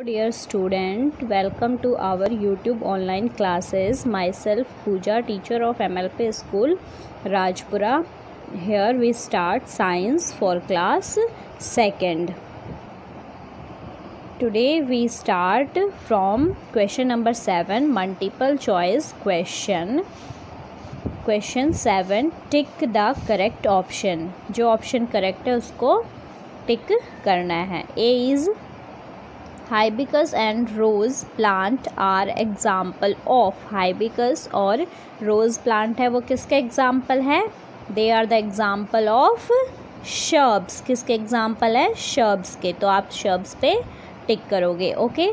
Dear student, welcome to our YouTube online classes. Myself Pooja, teacher of MLP School, Rajpura. Here we start science for class 2nd. Today we start from question number 7, multiple choice question. Question 7, tick the correct option. जो option correct है उसको tick करना है. A is hibiscus and rose plant are example of. Hibiscus और rose plant है वो किसके example है? They are the example of shrubs. किसके एग्जाम्पल है? शर्ब्स के. तो आप शर्ब्स पे टिक करोगे. ओके.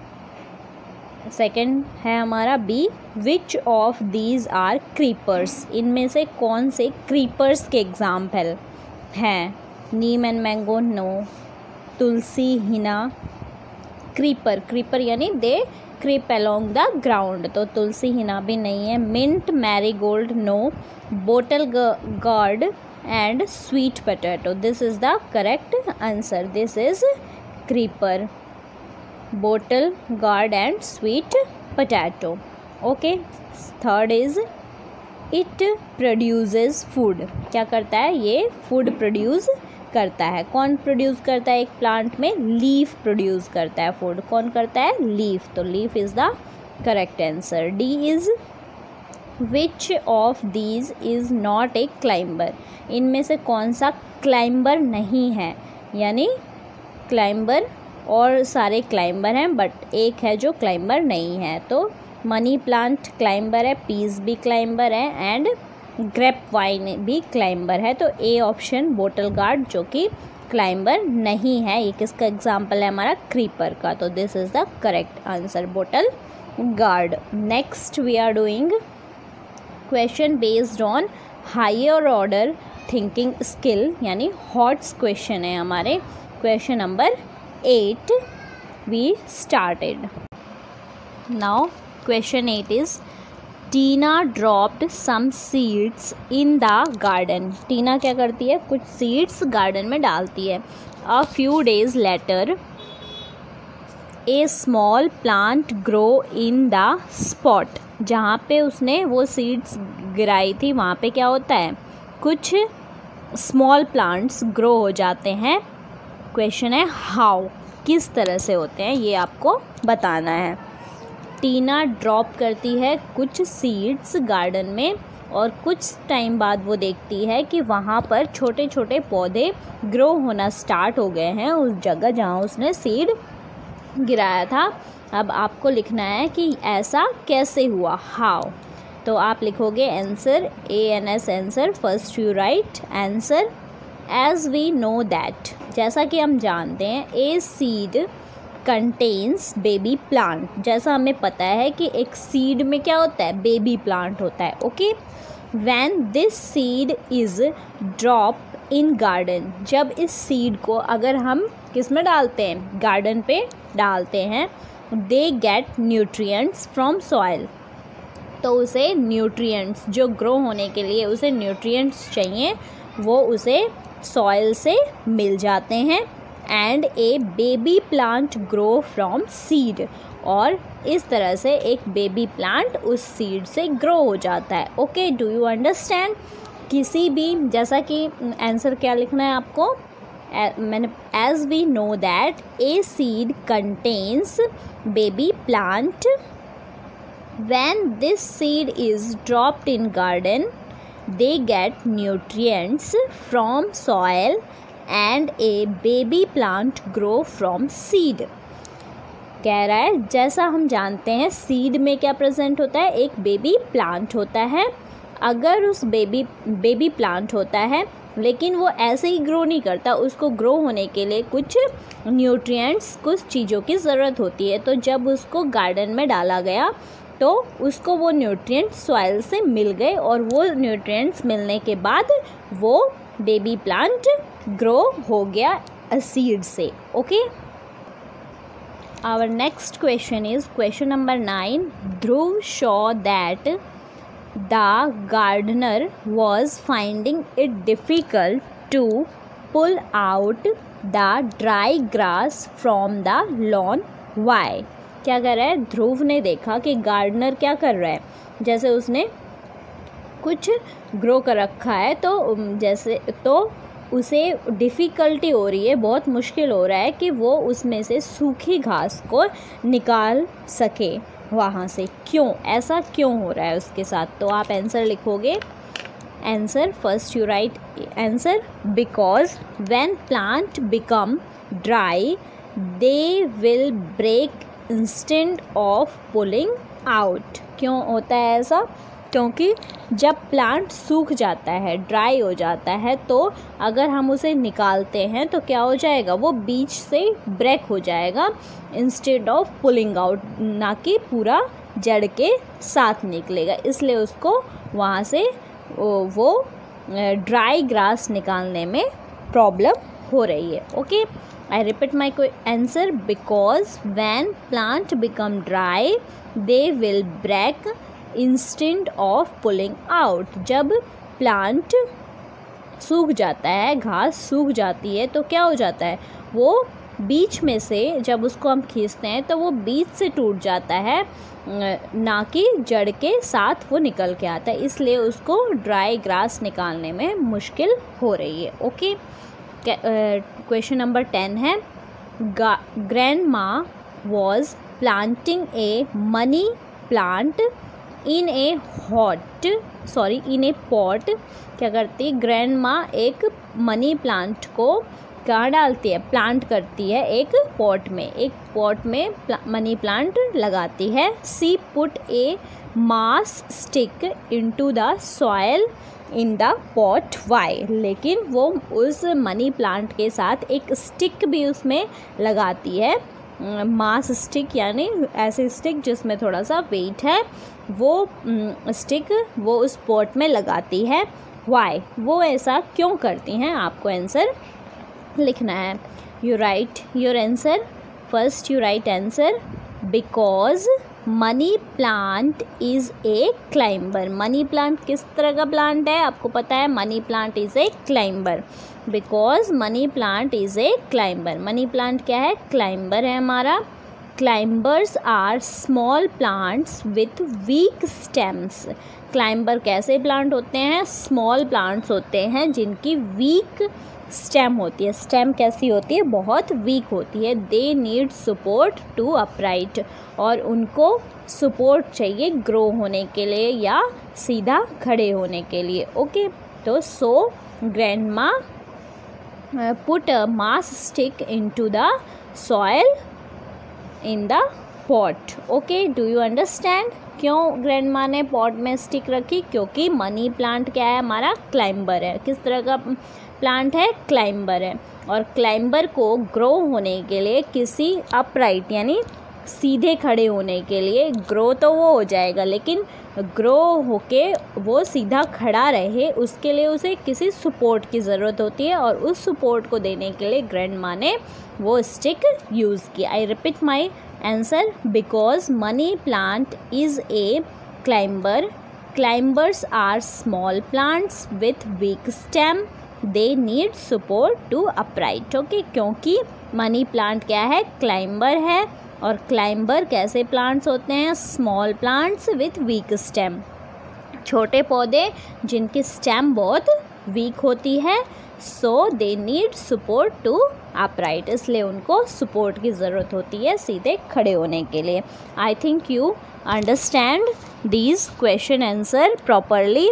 सेकंड है हमारा B, which of these are creepers. इनमें से कौन से क्रीपर्स के एग्जाम्पल हैं? Neem and mango no. Tulsi hina. Creeper यानी they creep along the ground, तो तुलसी हिना भी नहीं है. Mint marigold no. Bottle gourd and sweet potato. This is the correct answer. This is creeper. Bottle gourd and sweet potato. Okay. Third is it produces food. क्या करता है? ये food produce करता है. कौन प्रोड्यूस करता है? एक प्लांट में लीफ प्रोड्यूस करता है फूड. कौन करता है? लीफ. तो leaf is the correct answer. D is which of these is not a climber. इनमें से कौन सा क्लाइंबर नहीं है? यानी क्लाइंबर और सारे क्लाइंबर हैं बट एक है जो क्लाइंबर नहीं है. तो मनी प्लांट क्लाइंबर है, पीस भी क्लाइंबर है एंड ग्रेप वाइन भी क्लाइंबर है. तो ए ऑप्शन बोटल गार्ड जो कि क्लाइंबर नहीं है, ये किसका एग्जाम्पल है? हमारा क्रीपर का. तो this is the correct answer, bottle gourd. Next we are doing question based on higher order thinking skill, यानी हॉट्स क्वेश्चन है हमारे. Question number 8 we started. Now question 8 is Tina dropped some seeds in the garden. Tina क्या करती है? कुछ seeds garden में डालती है. A few days later a small plant grow in the spot. जहाँ पे उसने वो सीड्स गिराई थी वहाँ पे क्या होता है? कुछ स्मॉल प्लांट्स ग्रो हो जाते हैं. क्वेश्चन है हाउ, किस तरह से होते हैं, ये आपको बताना है. टीना ड्रॉप करती है कुछ सीड्स गार्डन में और कुछ टाइम बाद वो देखती है कि वहाँ पर छोटे छोटे पौधे ग्रो होना स्टार्ट हो गए हैं उस जगह जहाँ उसने सीड गिराया था. अब आपको लिखना है कि ऐसा कैसे हुआ, हाउ. तो आप लिखोगे answer, ANS answer. First you write answer. As we know that, जैसा कि हम जानते हैं, a seed contains baby plant. जैसा हमें पता है कि एक सीड में क्या होता है? बेबी प्लांट होता है. Okay. When this seed is drop in garden, जब इस सीड को अगर हम किस में डालते हैं? गार्डन पे डालते हैं. They get nutrients from soil. तो उसे न्यूट्रिएंट्स, जो ग्रो होने के लिए उसे न्यूट्रिएंट्स चाहिए, वो उसे सॉइल से मिल जाते हैं. And a baby plant grow from seed. और इस तरह से एक बेबी प्लांट उस सीड से ग्रो हो जाता है. ओके. Do you understand? किसी भी, जैसा कि आंसर क्या लिखना है आपको? मैंने as we know that a seed contains baby plant. When this seed is dropped in garden they get nutrients from soil and a baby plant grow from seed. कह रहा है जैसा हम जानते हैं सीड में क्या प्रेजेंट होता है? एक बेबी प्लांट होता है. अगर उस बेबी प्लांट होता है लेकिन वो ऐसे ही ग्रो नहीं करता, उसको ग्रो होने के लिए कुछ न्यूट्रिएंट्स, कुछ चीज़ों की ज़रूरत होती है. तो जब उसको गार्डन में डाला गया तो उसको वो न्यूट्रिएंट्स सॉइल से मिल गए और वो न्यूट्रिएंट्स मिलने के बाद वो बेबी प्लांट ग्रो हो गया सीड से. Okay. Our next question is question number 9. Dhruv saw that the gardener was finding it difficult to pull out the dry grass from the lawn why, क्या कर रहा है, ध्रुव ने देखा कि गार्डनर क्या कर रहा है, जैसे उसने कुछ ग्रो कर रखा है तो उसे डिफ़िकल्टी हो रही है, बहुत मुश्किल हो रहा है कि वो उसमें से सूखी घास को निकाल सके वहाँ से। क्यों, ऐसा क्यों हो रहा है उसके साथ? तो आप आंसर लिखोगे। Answer, first you write answer, because when plant become dry they will break instead of pulling out. क्यों होता है ऐसा? क्योंकि जब प्लांट सूख जाता है, ड्राई हो जाता है, तो अगर हम उसे निकालते हैं तो क्या हो जाएगा, वो बीच से ब्रेक हो जाएगा इंस्टेड ऑफ पुलिंग आउट, ना कि पूरा जड़ के साथ निकलेगा। इसलिए उसको वहाँ से वो ड्राई ग्रास निकालने में प्रॉब्लम हो रही है। Okay, I repeat my answer, because when plant become dry they will break instead of pulling out. जब प्लांट सूख जाता है, घास सूख जाती है, तो क्या हो जाता है, वो बीच में से जब उसको हम खींचते हैं तो वो बीच से टूट जाता है, ना कि जड़ के साथ वो निकल के आता है। इसलिए उसको ड्राई ग्रास निकालने में मुश्किल हो रही है। ओके, क्वेश्चन नंबर 10 है, grandma was planting a money plant in a pot. क्या करती, ग्रैंड माँ एक मनी प्लांट को कहाँ डालती है, प्लांट करती है एक पॉट में मनी प्लांट लगाती है। She put a moss stick into the soil in the pot, why. लेकिन वो उस मनी प्लांट के साथ एक स्टिक भी उसमें लगाती है, मास स्टिक यानी ऐसे स्टिक जिसमें थोड़ा सा वेट है, वो स्टिक वो उस पॉट में लगाती है। वाई, वो ऐसा क्यों करती हैं, आपको आंसर लिखना है। You write your answer, first you write answer, because money plant is a climber. Money plant किस तरह का प्लांट है, आपको पता है, money plant is a climber. Because money plant is a climber, money plant क्या है, क्लाइंबर है हमारा। Climbers are small plants with weak stems. Climber कैसे प्लांट होते हैं, स्मॉल प्लांट्स होते हैं जिनकी वीक स्टेम होती है। स्टेम कैसी होती है, बहुत वीक होती है। They need support to upright, और उनको सपोर्ट चाहिए ग्रो होने के लिए या सीधा खड़े होने के लिए। ओके, तो so grandma put a moss stick into the soil in the pot. Okay, do you understand क्यों ग्रैंडमा ने पॉट में स्टिक रखी? क्योंकि मनी प्लांट क्या है हमारा, क्लाइंबर है। किस तरह का प्लांट है, क्लाइंबर है। और क्लाइंबर को ग्रो होने के लिए किसी अपराइट यानी सीधे खड़े होने के लिए, ग्रो तो वो हो जाएगा लेकिन ग्रो होके वो सीधा खड़ा रहे, उसके लिए उसे किसी सपोर्ट की ज़रूरत होती है, और उस सपोर्ट को देने के लिए ग्रैंडमा ने वो स्टिक यूज़ की। I repeat my answer, because money plant is a climber. Climbers are small plants with weak stem, they need support to upright. Okay, क्योंकि मनी प्लांट क्या है, क्लाइंबर है, और क्लाइंबर कैसे प्लांट्स होते हैं, small plants with weak stem, छोटे पौधे जिनकी स्टेम बहुत वीक होती है। So they need support to upright, इसलिए उनको सपोर्ट की ज़रूरत होती है सीधे खड़े होने के लिए। I think you understand these question answer properly.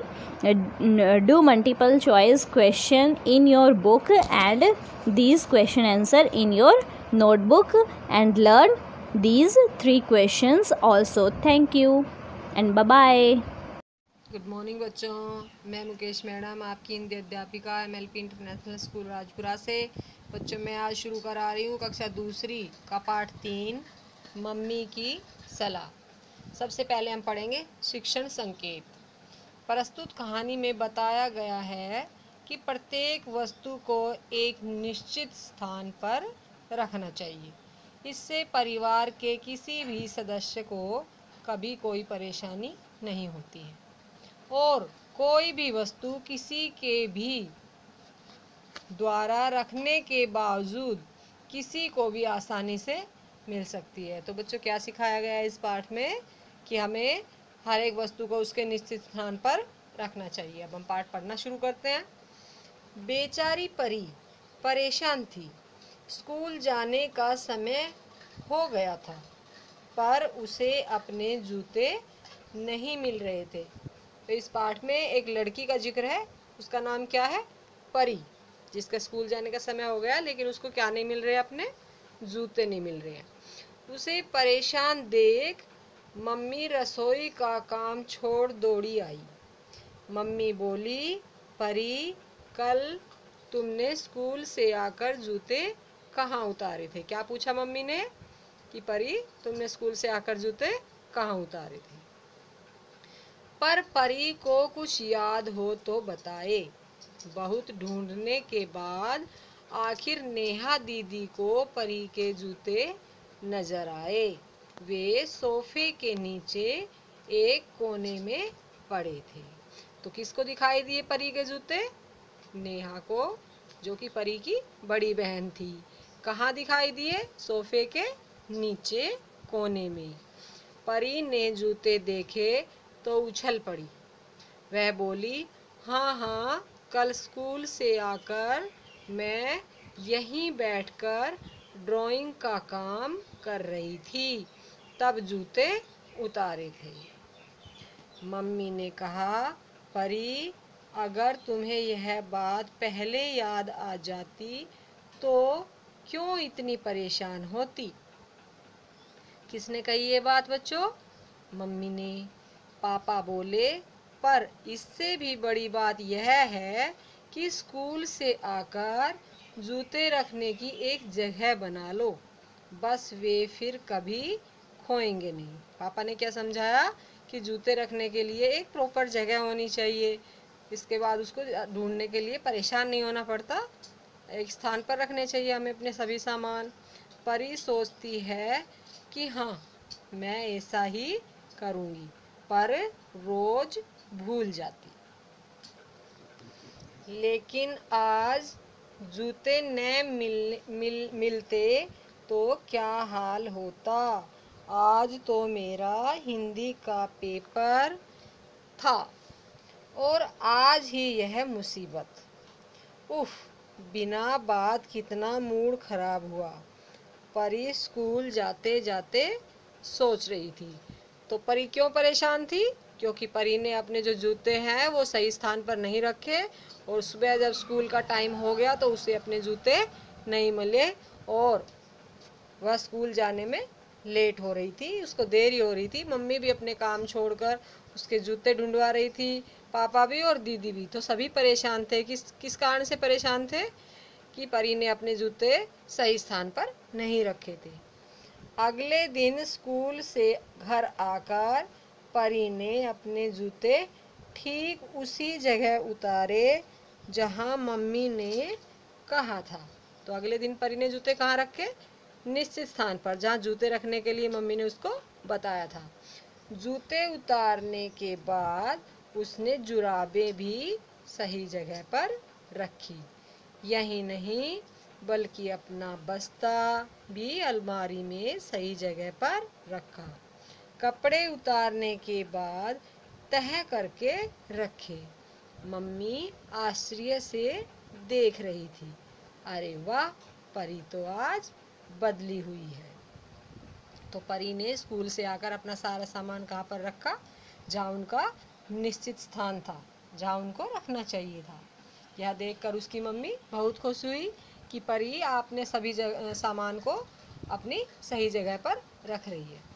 Do multiple choice question in your book and these question answer in your notebook and learn these 3 questions also. Thank you and bye bye. Good morning बच्चों, मैं Mukesh madam, आपकी हिंदी अध्यापिका MLP international school Rajpura से। बच्चों मैं आज शुरू करा रही हूँ कक्षा दूसरी का पाठ 3, मम्मी की सलाह। सबसे पहले हम पढ़ेंगे शिक्षण संकेत। प्रस्तुत कहानी में बताया गया है कि प्रत्येक वस्तु को एक निश्चित स्थान पर रखना चाहिए। इससे परिवार के किसी भी सदस्य को कभी कोई परेशानी नहीं होती है और कोई भी वस्तु किसी के भी द्वारा रखने के बावजूद किसी को भी आसानी से मिल सकती है। तो बच्चों क्या सिखाया गया है इस पाठ में कि हमें हर एक वस्तु को उसके निश्चित स्थान पर रखना चाहिए। अब हम पाठ पढ़ना शुरू करते हैं। बेचारी परी परेशान थी। स्कूल जाने का समय हो गया था, पर उसे अपने जूते नहीं मिल रहे थे। तो इस पाठ में एक लड़की का जिक्र है, उसका नाम क्या है? परी, जिसका स्कूल जाने का समय हो गया लेकिन उसको क्या नहीं मिल रहे? अपने जूते नहीं मिल रहे हैं। उसे परेशान देख मम्मी रसोई का काम छोड़ दौड़ी आई। मम्मी बोली, परी, कल तुमने स्कूल से आकर जूते कहाँ उतारे थे? क्या पूछा मम्मी ने कि परी तुमने स्कूल से आकर जूते कहाँ उतारे थे? पर परी को कुछ याद हो तो बताए। बहुत ढूंढने के बाद आखिर नेहा दीदी को परी के जूते नजर आए। वे सोफे के नीचे एक कोने में पड़े थे। तो किसको दिखाई दिए परी के जूते? नेहा को, जो कि परी की बड़ी बहन थी। कहाँ दिखाई दिए? सोफे के नीचे कोने में। परी ने जूते देखे तो उछल पड़ी। वह बोली, हाँ हाँ, कल स्कूल से आकर मैं यहीं बैठकर ड्राइंग का काम कर रही थी, तब जूते उतारे थे। मम्मी ने कहा, परी, अगर तुम्हें यह बात पहले याद आ जाती तो क्यों इतनी परेशान होती? किसने कही ये बात बच्चों? मम्मी ने। पापा बोले, पर इससे भी बड़ी बात यह है कि स्कूल से आकर जूते रखने की एक जगह बना लो, बस वे फिर कभी खोएंगे नहीं। पापा ने क्या समझाया कि जूते रखने के लिए एक प्रॉपर जगह होनी चाहिए, इसके बाद उसको ढूंढने के लिए परेशान नहीं होना पड़ता, एक स्थान पर रखने चाहिए हमें अपने सभी सामान। परी सोचती है कि हाँ, मैं ऐसा ही करूँगी, पर रोज भूल जाती। लेकिन आज जूते न मिलते तो क्या हाल होता। आज तो मेरा हिंदी का पेपर था और आज ही यह मुसीबत। उफ, बिना बात कितना मूड खराब हुआ। परी स्कूल जाते जाते सोच रही थी। तो परी क्यों परेशान थी? क्योंकि परी ने अपने जो जूते हैं वो सही स्थान पर नहीं रखे और सुबह जब स्कूल का टाइम हो गया तो उसे अपने जूते नहीं मिले और वह स्कूल जाने में लेट हो रही थी, उसको देरी हो रही थी। मम्मी भी अपने काम छोड़कर उसके जूते ढूंढवा रही थी, पापा भी और दीदी भी। तो सभी परेशान थे। किस कारण से परेशान थे? कि परी ने अपने जूते सही स्थान पर नहीं रखे थे। अगले दिन स्कूल से घर आकर परी ने अपने जूते ठीक उसी जगह उतारे जहां मम्मी ने कहा था। तो अगले दिन परी ने जूते कहाँ रखे? निश्चित स्थान पर, जहाँ जूते रखने के लिए मम्मी ने उसको बताया था। जूते उतारने के बाद उसने जुराबें भी सही जगह पर रखी। यही नहीं, बल्कि अपना बस्ता भी अलमारी में सही जगह पर रखा। कपड़े उतारने के बाद तह करके रखे। मम्मी आश्चर्य से देख रही थी। अरे वाह, परी तो आज बदली हुई है। तो परी ने स्कूल से आकर अपना सारा सामान कहाँ पर रखा? जहाँ उनका निश्चित स्थान था, जहाँ उनको रखना चाहिए था। यह देखकर उसकी मम्मी बहुत खुश हुई कि परी आपने सभी सामान को अपनी सही जगह पर रख रही है।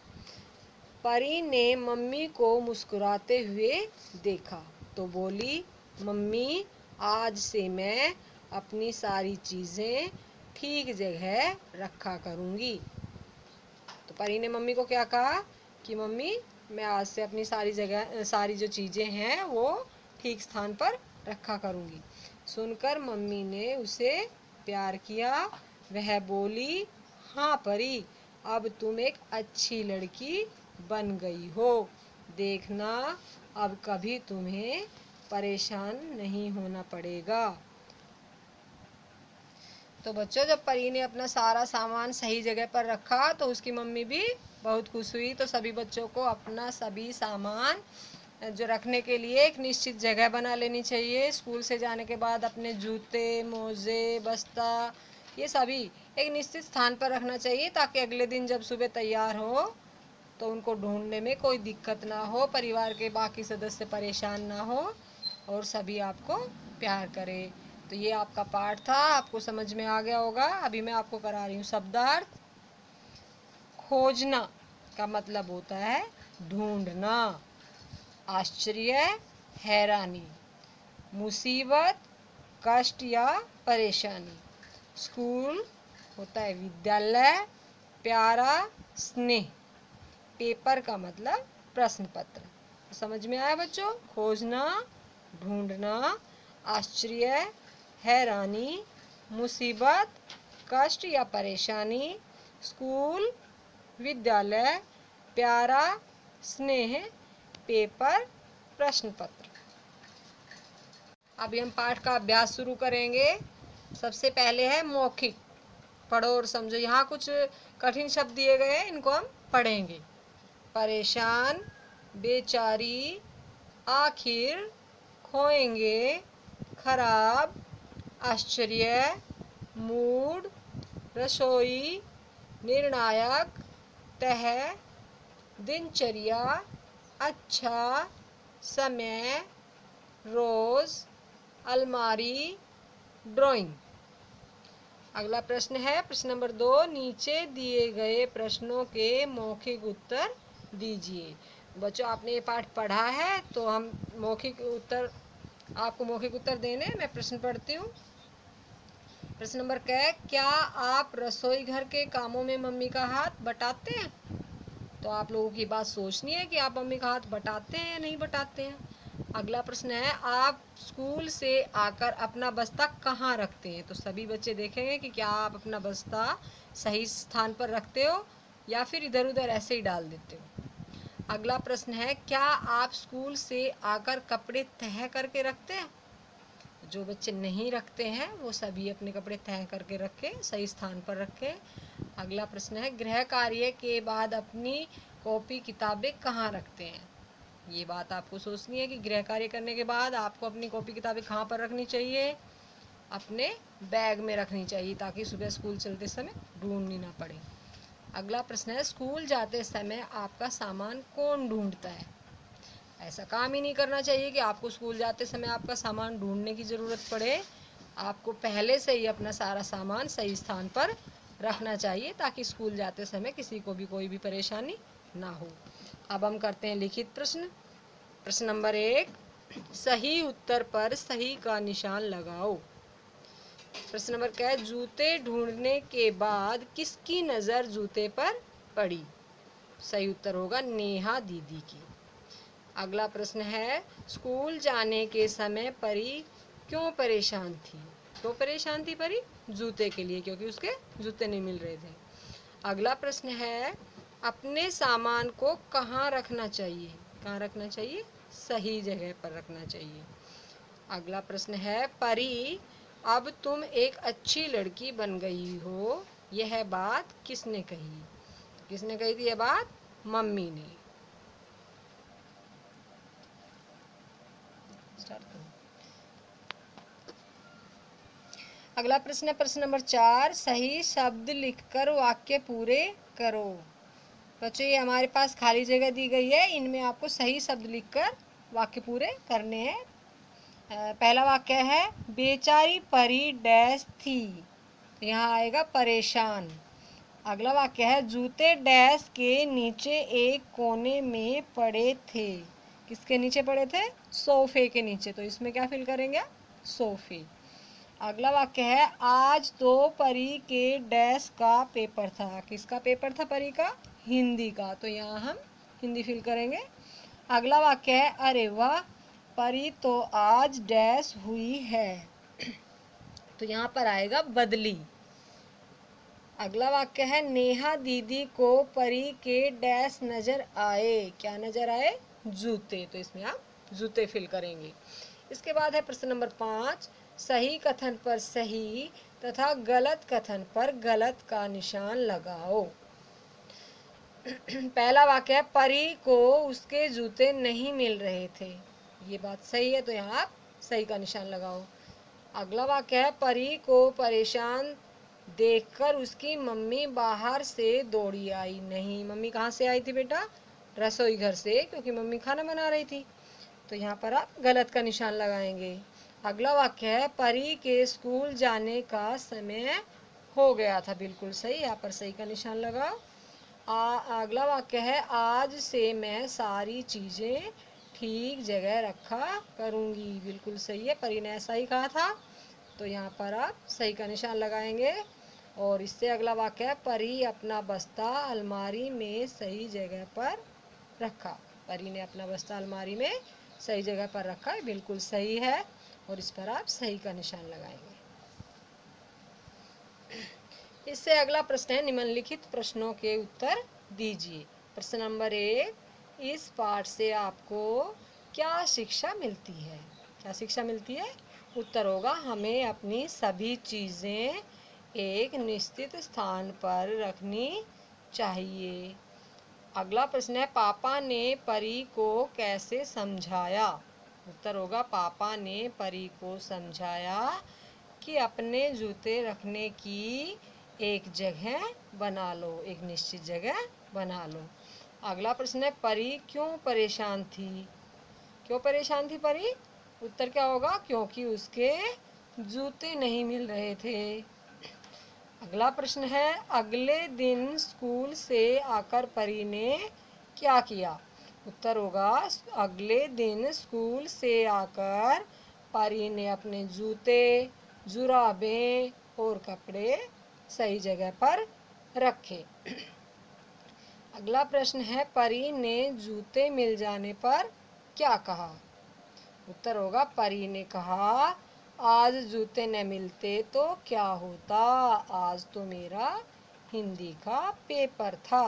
परी ने मम्मी को मुस्कुराते हुए देखा तो बोली, मम्मी, आज से मैं अपनी सारी चीज़ें ठीक जगह रखा करूँगी। तो परी ने मम्मी को क्या कहा कि मम्मी, मैं आज से अपनी सारी जो चीज़ें हैं वो ठीक स्थान पर रखा करूँगी। सुनकर मम्मी ने उसे प्यार किया। वह बोली, हाँ परी, अब तुम एक अच्छी लड़की बन गई हो। देखना, अब कभी तुम्हें परेशान नहीं होना पड़ेगा। तो बच्चों जब परी ने अपना सारा सामान सही जगह पर रखा तो उसकी मम्मी भी बहुत खुश हुई। तो सभी बच्चों को अपना सभी सामान जो रखने के लिए एक निश्चित जगह बना लेनी चाहिए। स्कूल से जाने के बाद अपने जूते, मोजे, बस्ता ये सभी एक निश्चित स्थान पर रखना चाहिए, ताकि अगले दिन जब सुबह तैयार हो तो उनको ढूंढने में कोई दिक्कत ना हो, परिवार के बाकी सदस्य परेशान ना हो और सभी आपको प्यार करें। तो ये आपका पाठ था, आपको समझ में आ गया होगा। अभी मैं आपको करा रही हूँ शब्दार्थ। खोजना का मतलब होता है ढूंढना, आश्चर्य, हैरानी, मुसीबत, कष्ट या परेशानी। स्कूल होता है विद्यालय, प्यारा, स्नेह। पेपर का मतलब प्रश्न पत्र। समझ में आया बच्चों? खोजना, ढूंढना, आश्चर्य, हैरानी, मुसीबत, कष्ट या परेशानी, स्कूल, विद्यालय, प्यारा, स्नेह, पेपर, प्रश्न पत्र। अभी हम पाठ का अभ्यास शुरू करेंगे। सबसे पहले है मौखिक। पढ़ो और समझो। यहाँ कुछ कठिन शब्द दिए गए हैं, इनको हम पढ़ेंगे। परेशान, बेचारी, आखिर, खोएंगे, खराब, आश्चर्य, मूड, रसोई, निर्णायक, तह, दिनचर्या, अच्छा, समय, रोज, अलमारी, ड्राइंग। अगला प्रश्न है प्रश्न नंबर 2। नीचे दिए गए प्रश्नों के मौखिक उत्तर दीजिए। बच्चों आपने ये पाठ पढ़ा है, तो हम आपको मौखिक उत्तर देने। मैं प्रश्न पढ़ती हूँ। प्रश्न नंबर क्या आप रसोई घर के कामों में मम्मी का हाथ बटाते हैं? तो आप लोगों की बात सोचनी है कि आप मम्मी का हाथ बटाते हैं या नहीं बटाते हैं। अगला प्रश्न है आप स्कूल से आकर अपना बस्ता कहाँ रखते हैं? तो सभी बच्चे देखेंगे कि क्या आप अपना बस्ता सही स्थान पर रखते हो या फिर इधर उधर ऐसे ही डाल देते हो। अगला प्रश्न है क्या आप स्कूल से आकर कपड़े तह करके रखते हैं? जो बच्चे नहीं रखते हैं वो सभी अपने कपड़े तह करके रखें, सही स्थान पर रखें। अगला प्रश्न है गृह कार्य के बाद अपनी कॉपी किताबें कहाँ रखते हैं? ये बात आपको सोचनी है कि गृह कार्य करने के बाद आपको अपनी कॉपी किताबें कहाँ पर रखनी चाहिए? अपने बैग में रखनी चाहिए, ताकि सुबह स्कूल चलते समय ढूंढनी ना पड़े। अगला प्रश्न है स्कूल जाते समय आपका सामान कौन ढूंढता है? ऐसा काम ही नहीं करना चाहिए कि आपको स्कूल जाते समय आपका सामान ढूंढने की ज़रूरत पड़े। आपको पहले से ही अपना सारा सामान सही स्थान पर रखना चाहिए, ताकि स्कूल जाते समय किसी को भी कोई भी परेशानी ना हो। अब हम करते हैं लिखित प्रश्न। प्रश्न नंबर 1। सही उत्तर पर सही का निशान लगाओ। प्रश्न नंबर जूते ढूंढने के बाद किसकी नज़र जूते पर पड़ी? सही उत्तर होगा नेहा दीदी की। अगला प्रश्न है स्कूल जाने के समय परी क्यों परेशान थी? क्यों परेशान थी परी? जूते के लिए, क्योंकि उसके जूते नहीं मिल रहे थे। अगला प्रश्न है अपने सामान को कहाँ रखना चाहिए? कहाँ रखना चाहिए? सही जगह पर रखना चाहिए। अगला प्रश्न है परी अब तुम एक अच्छी लड़की बन गई हो, यह बात किसने कही? किसने कही थी यह बात? मम्मी ने। अगला प्रश्न है प्रश्न नंबर 4। सही शब्द लिखकर वाक्य पूरे करो। बच्चों ये हमारे पास खाली जगह दी गई है, इनमें आपको सही शब्द लिखकर वाक्य पूरे करने हैं। पहला वाक्य है बेचारी परी डैश थी, तो यहाँ आएगा परेशान। अगला वाक्य है जूते डैश के नीचे एक कोने में पड़े थे। किसके नीचे पड़े थे? सोफे के नीचे, तो इसमें क्या फिल करेंगे? सोफे। अगला वाक्य है आज तो परी के डैश का पेपर था। किसका पेपर था परी का? हिंदी का, तो यहाँ हम हिंदी फिल करेंगे। अगला वाक्य है अरे वाह परी तो आज डैश हुई है, तो यहाँ पर आएगा बदली। अगला वाक्य है नेहा दीदी को परी के डैश नजर आए। क्या नजर आए? जूते, तो इसमें आप जूते फिल करेंगे। इसके बाद है प्रश्न नंबर 5। सही कथन पर सही तथा गलत कथन पर गलत का निशान लगाओ। पहला वाक्य है, परी को उसके जूते नहीं मिल रहे थे। ये बात सही है, तो यहाँ आप सही का निशान लगाओ। अगला वाक्य है, परी को परेशान देखकर उसकी मम्मी बाहर से दौड़ी आई। नहीं, मम्मी कहाँ से आई थी बेटा? रसोई घर से, क्योंकि मम्मी खाना बना रही थी। तो यहाँ पर आप गलत का निशान लगाएंगे। अगला वाक्य है, परी के स्कूल जाने का समय हो गया था। बिल्कुल सही, यहाँ पर सही का निशान लगाओ। अगला वाक्य है, आज से मैं सारी चीज़ें ठीक जगह रखा करूँगी। बिल्कुल सही है, परी ने ऐसा ही कहा था, तो यहाँ पर आप सही का निशान लगाएंगे। और इससे अगला वाक्य है, परी अपना बस्ता अलमारी में सही जगह पर रखा। परी ने अपना बस्ता अलमारी में सही जगह पर रखा है। बिल्कुल सही है, और इस पर आप सही का निशान लगाएंगे। इससे अगला प्रश्न है, निम्नलिखित प्रश्नों के उत्तर दीजिए। प्रश्न नंबर 1, इस पाठ से आपको क्या शिक्षा मिलती है? क्या शिक्षा मिलती है? उत्तर होगा, हमें अपनी सभी चीज़ें एक निश्चित स्थान पर रखनी चाहिए। अगला प्रश्न है, पापा ने परी को कैसे समझाया? उत्तर होगा, पापा ने परी को समझाया कि अपने जूते रखने की एक जगह बना लो, एक निश्चित जगह बना लो। अगला प्रश्न है, परी क्यों परेशान थी? क्यों परेशान थी परी? उत्तर क्या होगा? क्योंकि उसके जूते नहीं मिल रहे थे। अगला प्रश्न है, अगले दिन स्कूल से आकर परी ने क्या किया? उत्तर होगा, अगले दिन स्कूल से आकर परी ने अपने जूते, जुराबें और कपड़े सही जगह पर रखे। अगला प्रश्न है, परी ने जूते मिल जाने पर क्या कहा? उत्तर होगा, परी ने कहा, आज जूते न मिलते तो क्या होता, आज तो मेरा हिंदी का पेपर था।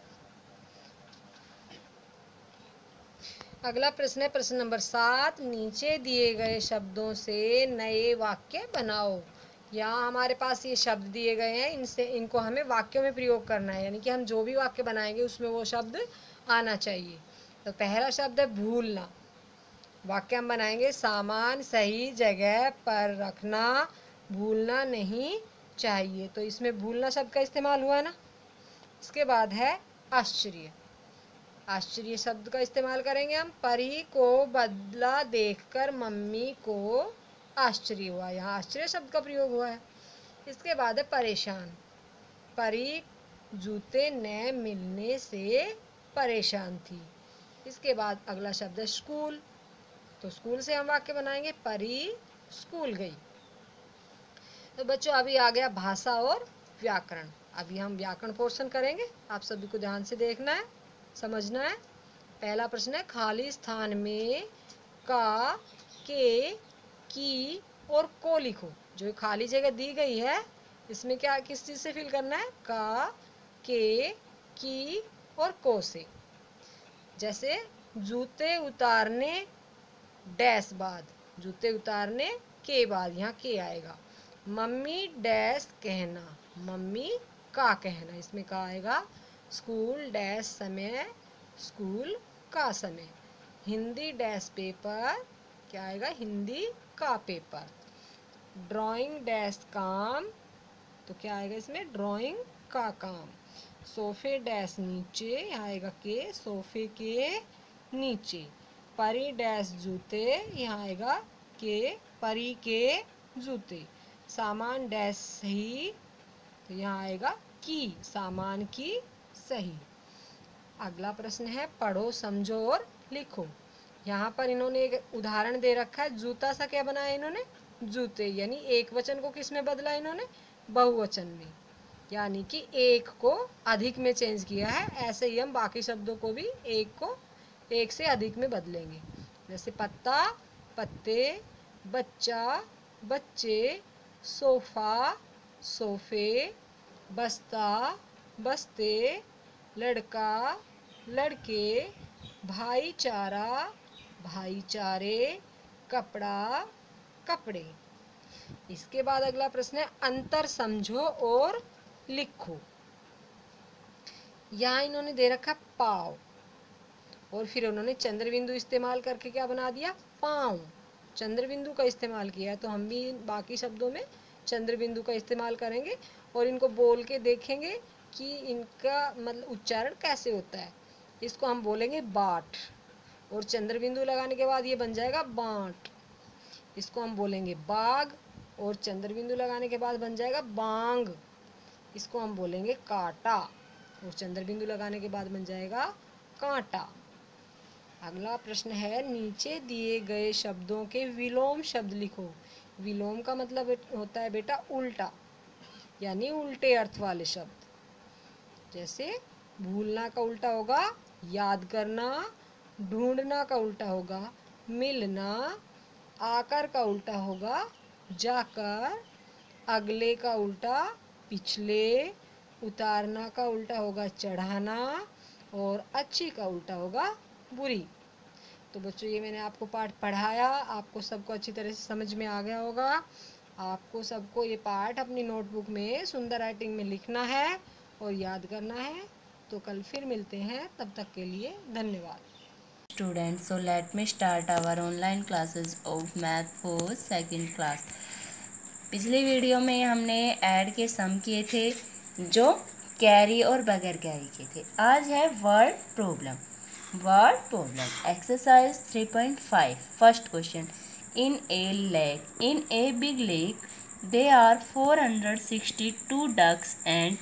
अगला प्रश्न है, प्रश्न नंबर 7, नीचे दिए गए शब्दों से नए वाक्य बनाओ। यहाँ हमारे पास ये शब्द दिए गए हैं, इनको हमें वाक्यों में प्रयोग करना है, यानी कि हम जो भी वाक्य बनाएंगे उसमें वो शब्द आना चाहिए। तो पहला शब्द है भूलना। वाक्य हम बनाएंगे, सामान सही जगह पर रखना भूलना नहीं चाहिए। तो इसमें भूलना शब्द का इस्तेमाल हुआ ना। इसके बाद है आश्चर्य। आश्चर्य शब्द का इस्तेमाल करेंगे हम, परी को बदला देखकर मम्मी को आश्चर्य हुआ। यहाँ आश्चर्य शब्द का प्रयोग हुआ है। इसके बाद है परेशान। परी जूते न मिलने से परेशान थी। इसके बाद अगला शब्द है स्कूल। तो स्कूल से हम वाक्य बनाएंगे, परी स्कूल गई। तो बच्चों, अभी आ गया भाषा और व्याकरण। अभी हम व्याकरण पोर्शन करेंगे, आप सभी को ध्यान से देखना है, समझना है। पहला प्रश्न है, खाली स्थान में का, के, की और को लिखो। जो खाली जगह दी गई है इसमें क्या, किस चीज़ से फिल करना है? का, के, की और को से। जैसे जूते उतारने डैश बाद, जूते उतारने के बाद यहाँ के आएगा। मम्मी डैश कहना, मम्मी का कहना, इसमें का आएगा। स्कूल डैश समय, स्कूल का समय। हिंदी डैश पेपर, क्या आएगा? हिंदी का पेपर। ड्राइंग डैश काम, तो क्या आएगा इसमें? ड्राइंग का काम। सोफे डैश नीचे, यहाँ आएगा के, सोफे के नीचे। परी डैश जूते, यहाँ आएगा के, परी के जूते। सामान डैश सही, तो यहाँ आएगा की, सामान की सही। अगला प्रश्न है, पढ़ो समझो और लिखो। यहाँ पर इन्होंने एक उदाहरण दे रखा है, जूता सा क्या बनाया इन्होंने? जूते, यानी एक वचन को किस में बदला इन्होंने? बहुवचन में, यानी कि एक को अधिक में चेंज किया है। ऐसे ही हम बाकी शब्दों को भी एक को एक से अधिक में बदलेंगे। जैसे पत्ता, पत्ते, बच्चा, बच्चे, सोफा, सोफे, बस्ता, बस्ते, लड़का, लड़के, भाईचारा, भाईचारे, कपड़ा, कपड़े। इसके बाद अगला प्रश्न है अंतर समझो और लिखो। यहाँ इन्होंने दे रखा पाव और फिर उन्होंने चंद्र बिंदु इस्तेमाल करके क्या बना दिया, पाँव। चंद्र बिंदु का इस्तेमाल किया है तो हम भी बाकी शब्दों में चंद्र बिंदु का इस्तेमाल करेंगे और इनको बोल के देखेंगे कि इनका मतलब उच्चारण कैसे होता है। इसको हम बोलेंगे बाट और चंद्र बिंदु लगाने के बाद ये बन जाएगा बांट। इसको हम बोलेंगे बाग और चंद्र बिंदु लगाने के बाद बन जाएगा बांग। इसको हम बोलेंगे काटा और चंद्र बिंदु लगाने के बाद बन जाएगा कांटा। अगला प्रश्न है नीचे दिए गए शब्दों के विलोम शब्द लिखो। विलोम का मतलब होता है बेटा उल्टा, यानी उल्टे अर्थ वाले शब्द। जैसे भूलना का उल्टा होगा याद करना, ढूंढना का उल्टा होगा मिलना, आकर का उल्टा होगा जाकर, अगले का उल्टा पिछले, उतारना का उल्टा होगा चढ़ाना और अच्छी का उल्टा होगा बुरी। तो बच्चों ये मैंने आपको पाठ पढ़ाया, आपको सबको अच्छी तरह से समझ में आ गया होगा। आपको सबको ये पाठ अपनी नोटबुक में सुंदर राइटिंग में लिखना है और याद करना है। तो कल फिर मिलते हैं, तब तक के लिए धन्यवाद। Students, so let me start our online classes of math for second class. पिछली वीडियो में हमने ऐड के सम किए थे जो कैरी और बगैर कैरी के थे। आज है word problem. Word problem exercise 3.5 first question. In a big lake there are 462 ducks and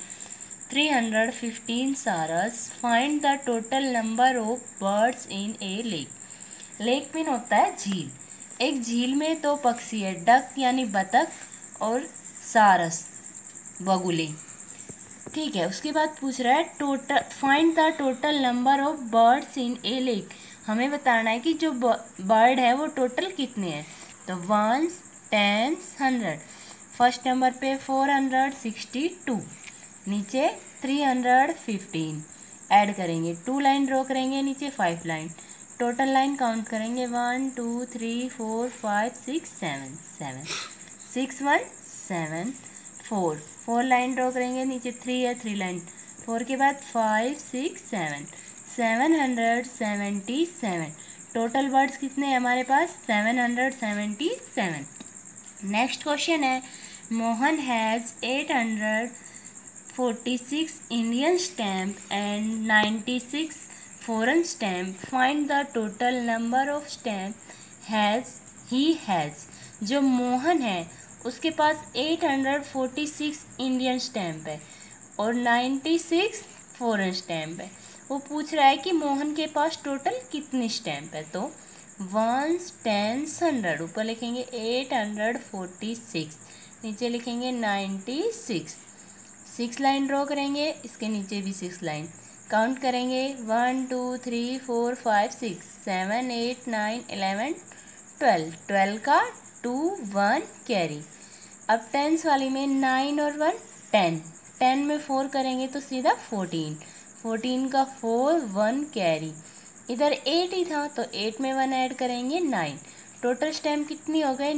315 saras. Find the total number of birds in a lake. Lake mean होता है झील। एक झील में दो पक्षी है, डक यानी बतख और सारस बगुले। ठीक है, उसके बाद पूछ रहा है total find the total number of birds in a lake. हमें बताना है कि जो बर्ड है वो टोटल कितने हैं। तो 1s, 10s, 100। फर्स्ट नंबर पे 462, नीचे 315 ऐड करेंगे, 2 लाइन ड्रॉ करेंगे, नीचे 5 लाइन। टोटल लाइन काउंट करेंगे 1 2 3 4 5 6 7 7 6 1 7 4 4 लाइन ड्रॉ करेंगे, नीचे 3 है, 3 लाइन। 4 के बाद 5 6 7 777। टोटल वर्ड्स कितने हैं हमारे पास 777। नेक्स्ट क्वेश्चन है Mohan has 846 Indian stamp and 96 foreign stamp. Find the total number of stamp he has. जो मोहन है उसके पास 846 इंडियन स्टैम्प है और 96 फॉरेन स्टैम्प है। वो पूछ रहा है कि मोहन के पास टोटल कितने स्टैम्प है। तो 1s, 10s, 100 ऊपर लिखेंगे 846, नीचे लिखेंगे 96। 6 लाइन ड्रॉ करेंगे, इसके नीचे भी 6 लाइन। काउंट करेंगे 1 2 3 4 5 6 7 8 9 11 12। 12 का 2 1 कैरी। अब 10s वाली में 9 और 1 10। 10 में 4 करेंगे तो सीधा 14। 14 का 4 1 कैरी। इधर 8 ही था तो 8 में 1 ऐड करेंगे 9। टोटल स्टैम्प कितनी हो गई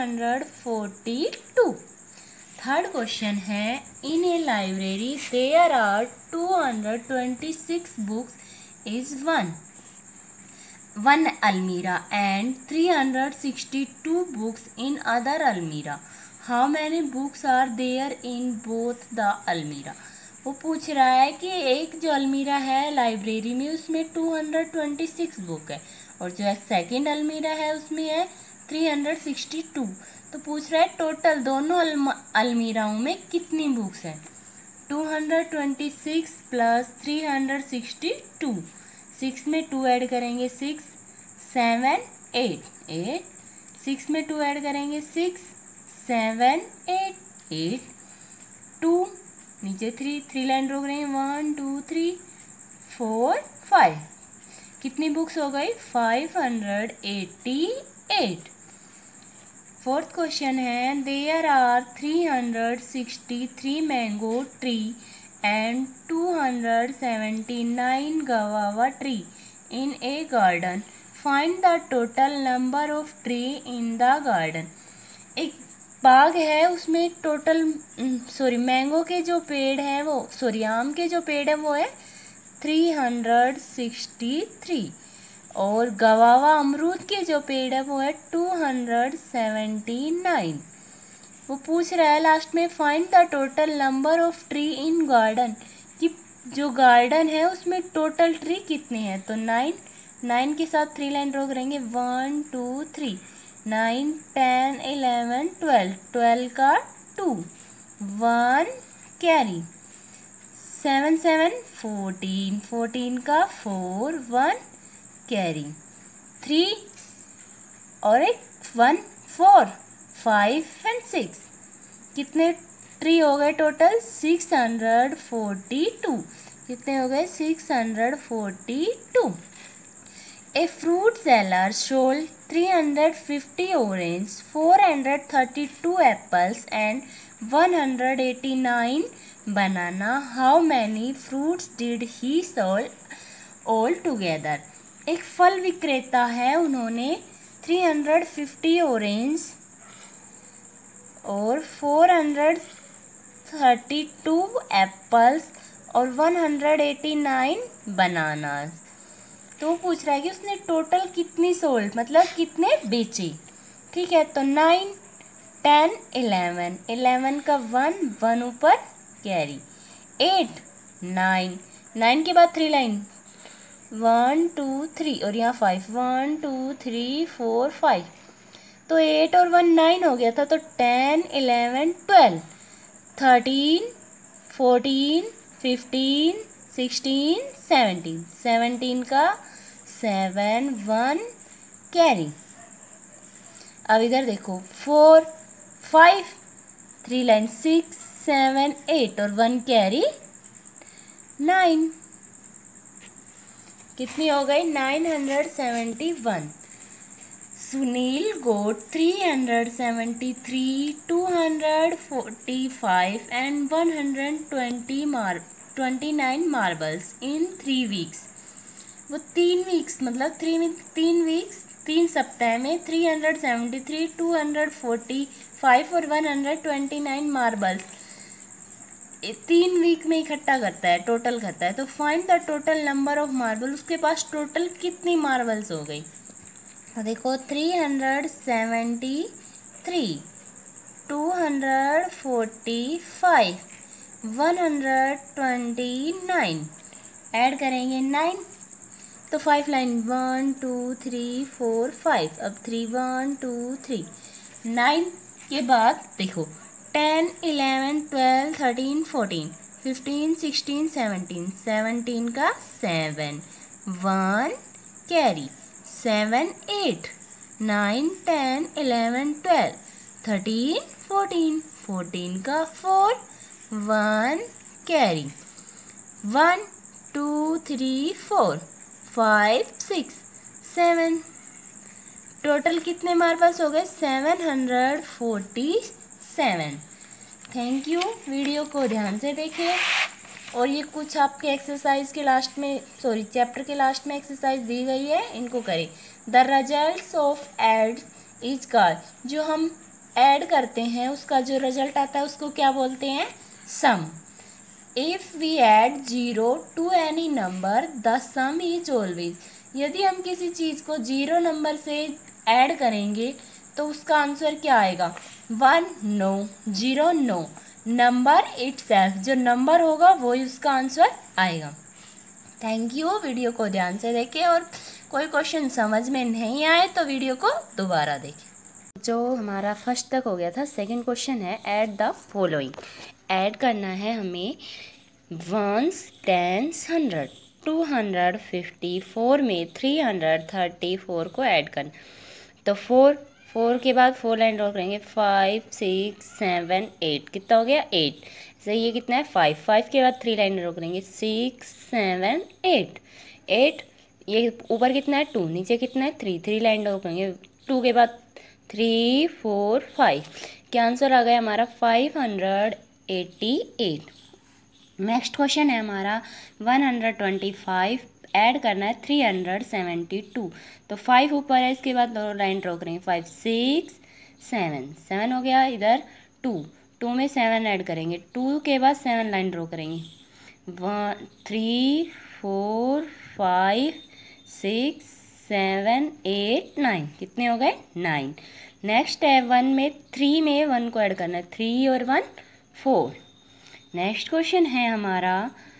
942। थर्ड क्वेश्चन है in a library there are 226 books is one almirah and 362 books in other almirah. How many books are there in both the almirah? वो पूछ रहा है कि एक जो अलमीरा है लाइब्रेरी में उसमें 226 बुक है और जो सेकंड अलमीरा है उसमें है 362। तो पूछ रहा है टोटल दोनों अलमीराओं में कितनी बुक्स हैं। 226 प्लस 362, 6 में 2 ऐड करेंगे 6 7 8 8, 6 में 2 ऐड करेंगे 6 7 8 8 2, नीचे 3 लाइन ड्रॉ करेंगे 1 2 3 4 5। कितनी बुक्स हो गई 588। फोर्थ क्वेश्चन है there are 363 mango tree and 279 guava tree in a garden. Find the total number of tree in the garden. एक बाग है उसमें टोटल मैंगो के जो पेड़ हैं वो आम के जो पेड़ है वो है 363 और गवावा अमरूद के जो पेड़ है वो है 279। वो पूछ रहा है लास्ट में find the total number of tree in garden, कि जो गार्डन है उसमें टोटल ट्री कितने हैं। तो 9 के साथ 3 लाइन ड्रॉ करेंगे, 1 2 3, 9 10 11 12, 12 का 2, 1 कैरी, 7 7 14, 14 का 4, 1 कैरी, 3 और एक 1 4, 5 एंड 6, कितने ट्री हो गए टोटल 642। कितने हो गए 642। A fruit seller sold 350 oranges, 432 apples and 189 banana. How many fruits did he sell all together? एक फल विक्रेता है, उन्होंने 350 ऑरेंज और 432 एप्पल्स और 189 बनानास। तो पूछ रहा है कि उसने टोटल कितनी सोल्ड, मतलब कितने बेचे। ठीक है, तो 9 10 11, 11 का 1 ऊपर कैरी, 8 9, 9 के बाद 3 लाइन 1 2 3 और यहाँ 5, 1 2 3 4 5, तो 8 और 1 9 हो गया था। तो 10 11 12 13 14 15 16 17, 17 का 7 1 कैरी। अब इधर देखो 4 5 3 लाइन 6 7 8 और 1 कैरी 9, कितनी हो गई 971। सुनील गोट 373, 245 and 129 marbles in 3 weeks. वो 3 वीक्स मतलब 3 सप्ताह में 373, 245 और 129 मार्बल्स 3 वीक में इकट्ठा करता है, टोटल करता है। तो find the total number of marble, उसके पास टोटल कितनी मार्बल्स हो गई। तो देखो 373, 245, 129 ऐड करेंगे 9, तो 5 लाइन 1 2 3 4 5, अब 3 1 2 3 9 के बाद देखो 10 11 12 13 14 15 16 17, 17 का 7 1 कैरी, 7 8 9 10 11 12 13 14, 14 का 4 1 कैरी, 1 2 3 4 5 6 7, टोटल कितने मार्बल्स हो गए 747। थैंक यू, वीडियो को ध्यान से देखिए। और ये कुछ आपके एक्सरसाइज के लास्ट में चैप्टर के लास्ट में एक्सरसाइज दी गई है, इनको करें। The results of add is called, जो हम ऐड करते हैं उसका जो रिजल्ट आता है उसको क्या बोलते हैं, sum. If we add 0 to any number the sum is always, यदि हम किसी चीज़ को 0 नंबर से ऐड करेंगे तो उसका आंसर क्या आएगा, 1 नो, 0 नो, नंबर इटसेल्फ, जो नंबर होगा वो ही उसका आंसर आएगा। थैंक यू, वीडियो को ध्यान से देखें और कोई क्वेश्चन समझ में नहीं आए तो वीडियो को दोबारा देखें। जो हमारा फर्स्ट तक हो गया था, सेकंड क्वेश्चन है ऐड द फॉलोइंग। ऐड करना है हमें 1s 10s 100, 254 में 334 को ऐड करना। तो 4 के बाद 4 लाइन ड्रॉ करेंगे, 5 6 7 8, कितना हो गया 8। से ये कितना है 5 के बाद 3 लाइन ड्रॉ करेंगे, 6 7 8, ये ऊपर कितना है 2, नीचे कितना है 3 लाइन ड्रॉ करेंगे, 2 के बाद 3 4 5, क्या आंसर आ गया हमारा 588। नेक्स्ट क्वेश्चन है हमारा 125 ऐड करना है 372, तो 5 ऊपर है, इसके बाद लाइन ड्रॉ करेंगे, 5 6 7, 7 हो गया। इधर 2, 2 में 7 ऐड करेंगे, 2 के बाद 7 लाइन ड्रॉ करेंगे। 1 3 4 5 6 7 8 9, कितने हो गए? 9। नेक्स्ट है 1 में 3 में 1 को ऐड करना है, 3 और 1 4। नेक्स्ट क्वेश्चन है हमारा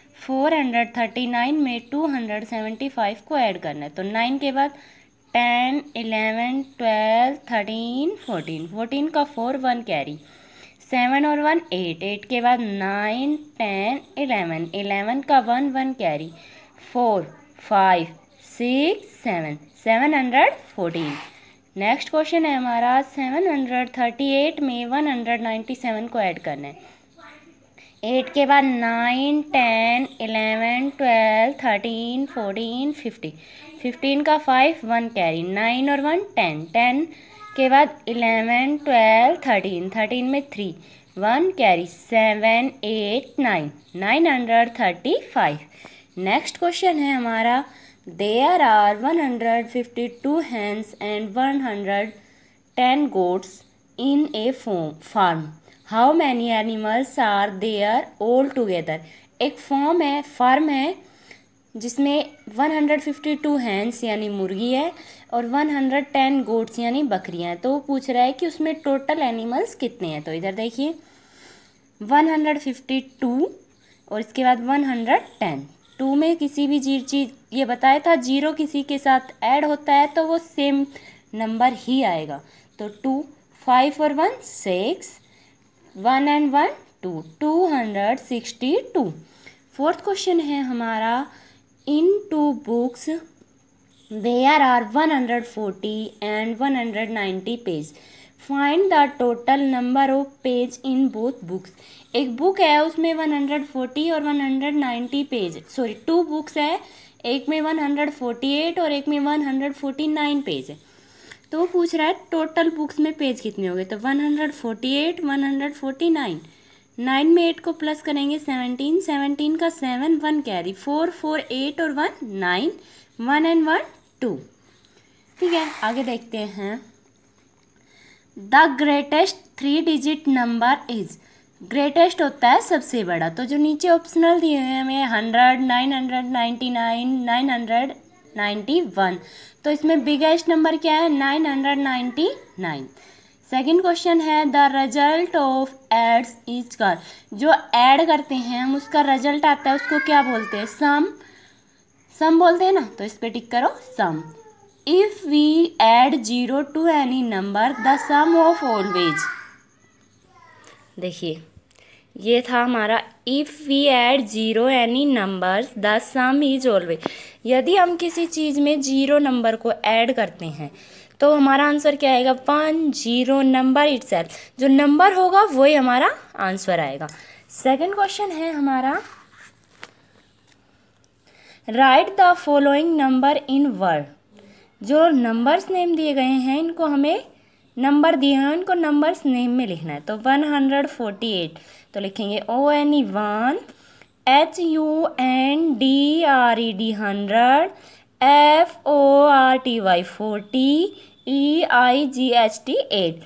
439 में 275 को ऐड करना है, तो 9 के बाद 10 11 12 13 14, 14 का 4 1 कैरी, 7 और 1 8, 8 के बाद 9 10 11, 11 का 1 1 कैरी, 4 5 6 7, 714। नेक्स्ट क्वेश्चन है हमारा 738 में 197 को ऐड करना है, 8 के बाद 9 10 11 12 13 14 15, 15 का 5 1 कैरी, 9 और 1 10, 10 के बाद 11 12 13, 13 में 3 1 कैरी, 7 8 9, 935। नेक्स्ट क्वेश्चन है हमारा there are 152 hens and 110 goats in a farm. How many animals are there all together? एक फार्म है जिसमें 152 हैंस यानी मुर्गी है और 110 गोट्स यानी बकरियां हैं। तो वो पूछ रहा है कि उसमें टोटल एनिमल्स कितने हैं। तो इधर देखिए 152 और इसके बाद 110, 2 में किसी भी चीज़ ये बताया था जीरो किसी के साथ ऐड होता है तो वो सेम नंबर ही आएगा। तो 2 5 और 1 6, 1 and 1 2, 262। फोर्थ क्वेश्चन है हमारा in 2 books there are 140 and 190 page, find the total number of page in both books. एक बुक है उसमें 140 और 190 पेज, सॉरी 2 बुक्स है, एक में 148 और एक में 149 पेज है। तो वो पूछ रहा है टोटल बुक्स में पेज कितने हो गए। तो 148 149, 9 में 8 को प्लस करेंगे 17, 17 का 7 1 कैरी, 4 4 8 और 1 9, 1 and 1 2। ठीक है, आगे देखते हैं। The greatest 3 digit number is, greatest होता है सबसे बड़ा। तो जो नीचे ऑप्शनल दिए हुए हैं हमें 100 999 991, तो इसमें बिगेस्ट नंबर क्या है 999। सेकंड क्वेश्चन है the result of adds is called, जो ऐड करते हैं हम उसका रिजल्ट आता है उसको क्या बोलते हैं? सम बोलते हैं ना, तो इस पे टिक करो sum. If we add 0 to any number the sum of always. देखिए ये था हमारा if we add 0 any numbers the sum is always. यदि हम किसी चीज़ में 0 नंबर को ऐड करते हैं तो हमारा आंसर क्या आएगा? 1 0 नंबर इटसेल्फ, जो नंबर होगा वही हमारा आंसर आएगा। सेकंड क्वेश्चन है हमारा write the following number in word. जो नंबर्स नेम दिए गए हैं इनको हमें नंबर दिए हैं इनको नंबर्स नेम में लिखना है। तो 148 तो लिखेंगे ONE 1, HUNDRED 100, FORTY 40, EIGHT 8,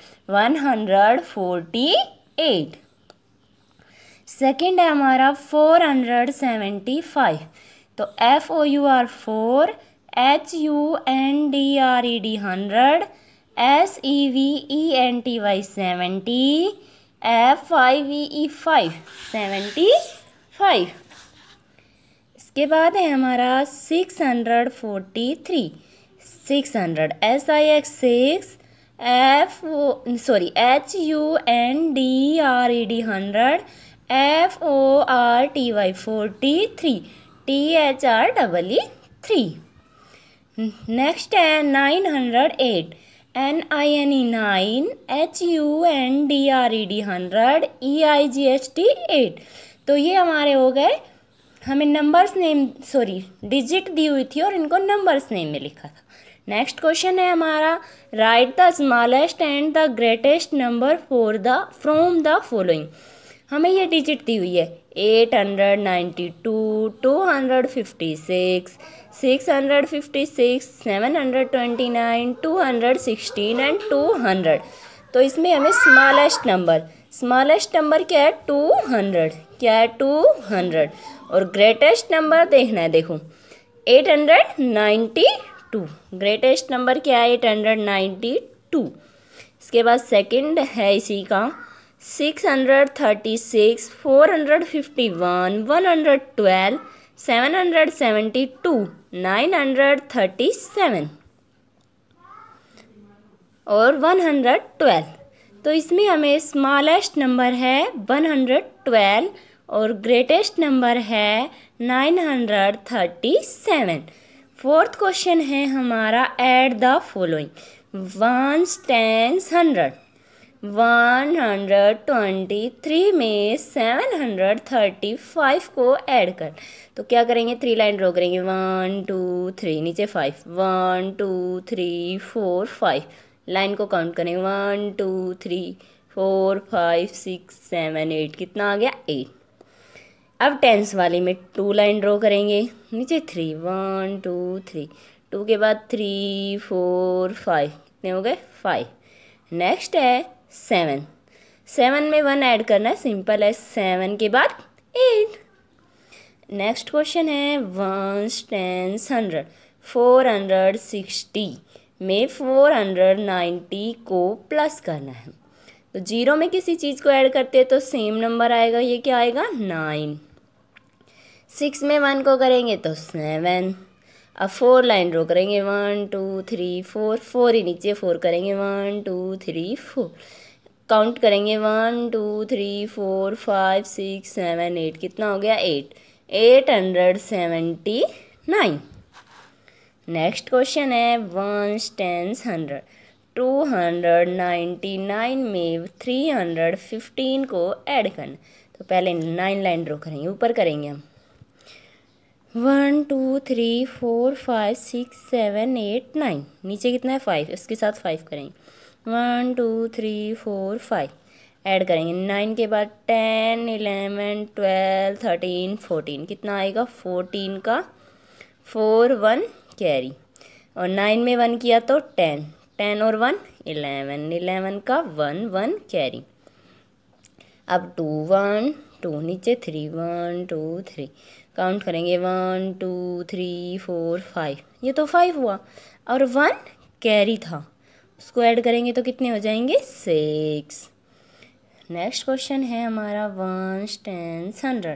148। Second है हमारा 475, तो FOUR 4, HUNDRED 100, SEVENTY 70, FIVE 5 75। इसके बाद है हमारा 643, 600 SIX 6, HUNDRED 100, FORTY 43, THREE 3। Next है 908, NINE 9, HUNDRED 100, EIGHT 8। तो ये हमारे हो गए, हमें नंबर्स नेम डिजिट दी हुई थी और इनको नंबर्स नेम में लिखा था। नेक्स्ट क्वेश्चन है हमारा write the smallest and the greatest number from the following. हमें ये डिजिट दी हुई है 892, 256, 656, 729, 216 एंड 200। तो इसमें हमें स्मॉलेस्ट नंबर क्या है 200, क्या है 200। और ग्रेटेस्ट नंबर देखना है, देखो 892, ग्रेटेस्ट नंबर क्या है 892। इसके बाद सेकंड है इसी का 636, 451, 112, 772, 937 और 112। तो इसमें हमें स्मॉलेस्ट नंबर है 112 और ग्रेटेस्ट नंबर है 937। फोर्थ क्वेश्चन है हमारा ऐड द फॉलोइंग, 1 10 100, 123 में 735 को ऐड कर। तो क्या करेंगे, 3 लाइन ड्रॉ करेंगे, 1 2 3, नीचे 5, 1 2 3 4 5, लाइन को काउंट करेंगे 1 2 3 4 5 6 7 8, कितना आ गया 8। अब टेंस वाली में 2 लाइन ड्रॉ करेंगे, नीचे 3, 1 2 3, 2 के बाद 3 4 5, कितने हो गए 5। नेक्स्ट है 7 में 1 ऐड करना है, सिंपल है, 7 के बाद 8। नेक्स्ट क्वेश्चन है 1 10 100, 460 में 490 को प्लस करना है। तो 0 में किसी चीज़ को ऐड करते हैं तो सेम नंबर आएगा, ये क्या आएगा 9। 6 में 1 को करेंगे तो 7। अब 4 लाइन ड्रॉ करेंगे, 1 2 3 4, 4 ही नीचे 4 करेंगे, 1 2 3 4, काउंट करेंगे 1 2 3 4 5 6 7 8, कितना हो गया 8, 879। नेक्स्ट क्वेश्चन है 1 10 100, 299 में 315 को ऐड करना। तो पहले 9 लाइन ड्रॉ करेंगे, ऊपर करेंगे हम 1 2 3 4 5 6 7 8 9, नीचे कितना है 5, इसके साथ 5 करेंगे, 1 2 3 4 5 ऐड करेंगे, 9 के बाद 10 11 12 13 14, कितना आएगा 14 का 4 1 कैरी, और 9 में 1 किया तो 10, 10 और 1 11, 11 का 1 1 कैरी। अब 2 1 2, नीचे 3 1 2 3, काउंट करेंगे 1 2 3 4 5, ये तो 5 हुआ, और 1 कैरी था, उसको ऐड करेंगे तो कितने हो जाएंगे 6। नेक्स्ट क्वेश्चन है हमारा 1 10 100,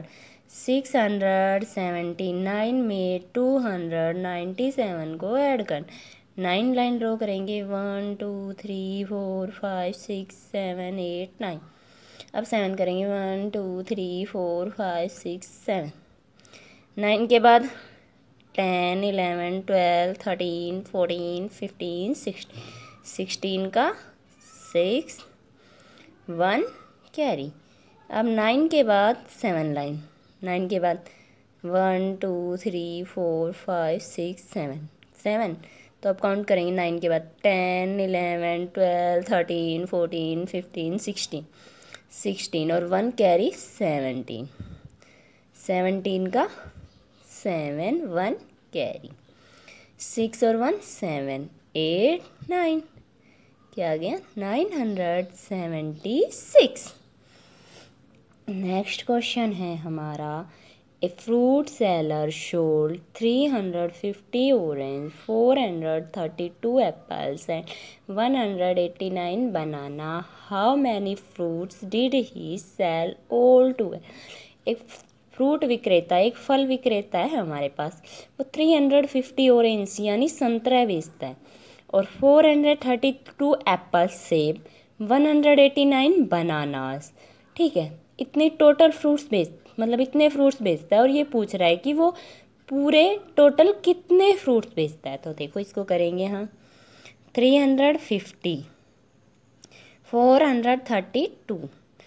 679 में 297 को ऐड कर। 9 लाइन ड्रॉ करेंगे, 1 2 3 4 5 6 7 8 9। अब 7 करेंगे, 1 2 3 4 5 6 7। 9 के बाद 10 11 12 13 14 15 16, 16 का 6 1 कैरी। अब 9 के बाद 7 लाइन, 9 के बाद 1 2 3 4 5 6 7, 7। तो अब काउंट करेंगे 9 के बाद 10 11 12 13 14 15 16, 16 और 1 कैरी 17, 17 का 7 1 कैरी, 6 और 1 7 8 9, क्या आ गया 976। नेक्स्ट क्वेश्चन है हमारा, a fruit seller sold 350 orange, 432 apples and 189 banana, how many fruits did he sell all together. एक फ्रूट विक्रेता, एक फल विक्रेता है हमारे पास, वो 350 ऑरेंज यानी संतरा बेचता है, और 432 एप्पल्स सेब, 189 बनानास, ठीक है, इतने टोटल फ्रूट्स इतने फ्रूट्स बेचता है, और ये पूछ रहा है कि वो पूरे टोटल कितने फ्रूट्स बेचता है। तो देखो इसको करेंगे हम, 350 432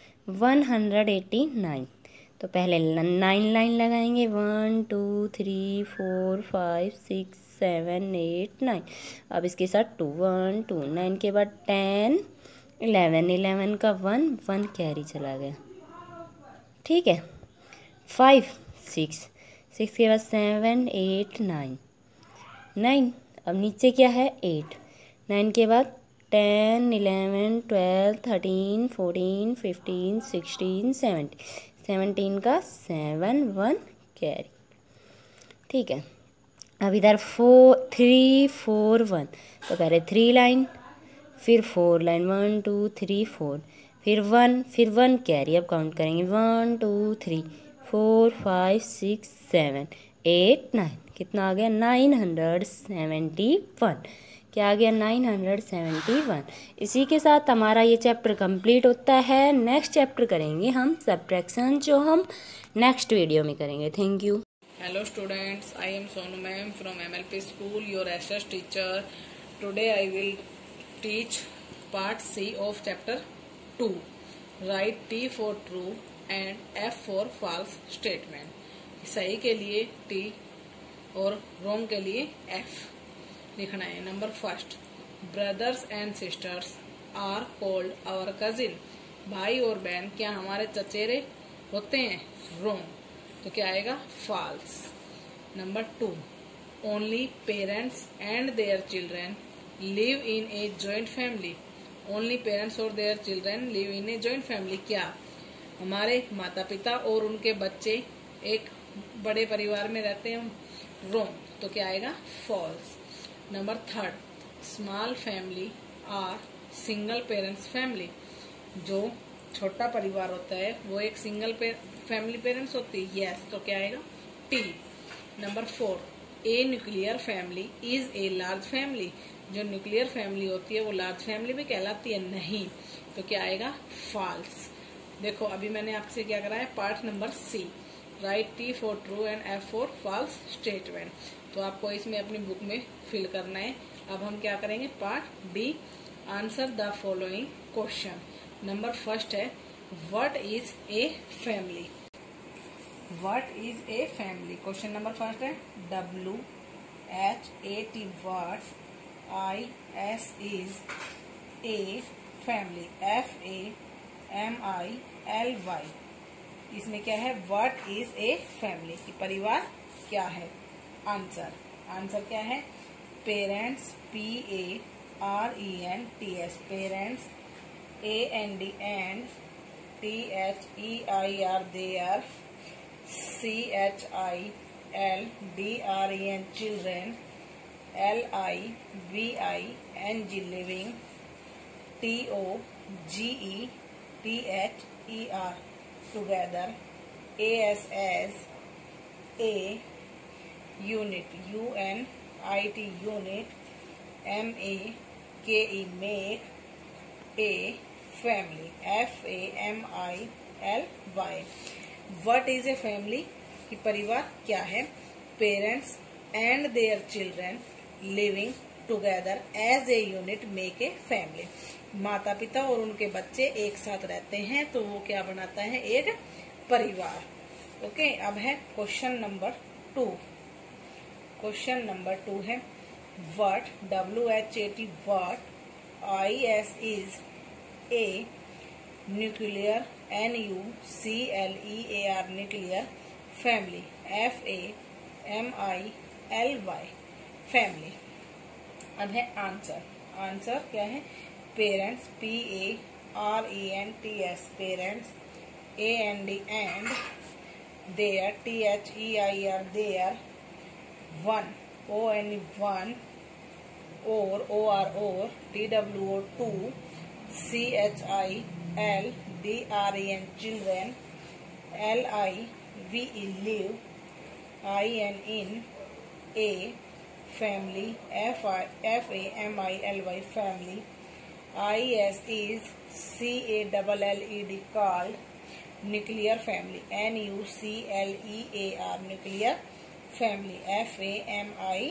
189। तो पहले 9 लाइन लगाएंगे, 1 2 3 4 5 6 7 8 9। अब इसके साथ 2 1 2, 9 के बाद 10 11, 11 का 1 1 कैरी चला गया, ठीक है, 5 6, 6 के बाद 7 8 9, 9। अब नीचे क्या है 8, 9 के बाद 10, 11, 12, 13, 14, 15, 16, 17। 17 का 7 1 कैरी। ठीक है, अब इधर 4 3 4 1, तो पहले 3 लाइन, फिर 4 लाइन, 1 2 3 4, फिर 1 कैरी। अब काउंट करेंगे 1 2 3 4 5 6 7 8 9। कितना आ गया? 971। क्या आ गया? 971। इसी के साथ हमारा ये चैप्टर कंप्लीट होता है। नेक्स्ट चैप्टर करेंगे हम सब्ट्रैक्शन, जो हम नेक्स्ट वीडियो में करेंगे। Thank you. Hello students, I am Sonu ma'am from MLP school, your SS teacher. Today I will teach part C of chapter 2. Write T for true and F for false statement. सही के लिए T और wrong के लिए F लिखना है। Number first, brothers and sisters are called our cousin. भाई और बहन क्या हमारे चचेरे होते हैं? wrong, तो क्या आएगा? False. Number 2, only parents and their children live in a joint family. Only parents और their children live in a joint family, क्या हमारे माता पिता और उनके बच्चे एक बड़े परिवार में रहते हैं? रॉन्ग, तो क्या आएगा? False. Number 3, small family are single parents family. जो छोटा परिवार होता है वो एक सिंगल फैमिली पेरेंट्स होती है। यस, तो क्या आएगा? T. Number 4, a nuclear family is a large family. जो न्यूक्लियर फैमिली होती है वो लार्ज फैमिली भी कहलाती है? नहीं, तो क्या आएगा? फॉल्स। देखो अभी मैंने आपसे क्या करा है? Part number C, write T for true and F for false statement. तो आपको इसमें अपनी बुक में फिल करना है। अब हम क्या करेंगे? Part D, answer the following question. Number first है, what is a family? What is a family? Question number first है WHAT, what. IS is a family, FAMILY। इसमें क्या है? व्हाट इज ए फैमिली, कि परिवार क्या है? आंसर, आंसर क्या है? Parents, PARENTS, parents, AND and, THEIR their, CHILDREN children, LIVING living, TOGETHER together, ASS a unit, UNIT unit, MAKE make, a family, FAMILY। What is a family, कि परिवार क्या है? Parents and their children living together as a unit make a family. माता पिता और उनके बच्चे एक साथ रहते हैं तो वो क्या बनाता है? एक परिवार। ओके, अब है क्वेश्चन नंबर 2। क्वेश्चन नंबर 2 है what, WHAT what, IS is a nuclear, NUCLEAR nuclear family, FAMILY family. अब है आंसर, आंसर क्या है? Parents, PARENTS parents, AND and, their, THEIR their, one, ON1, or, TWO two, CHILDREN children, LIVE live, IN a family, FAMILY family, IS is CALLED called nuclear family, NUCLEAR nuclear family, FAMILY।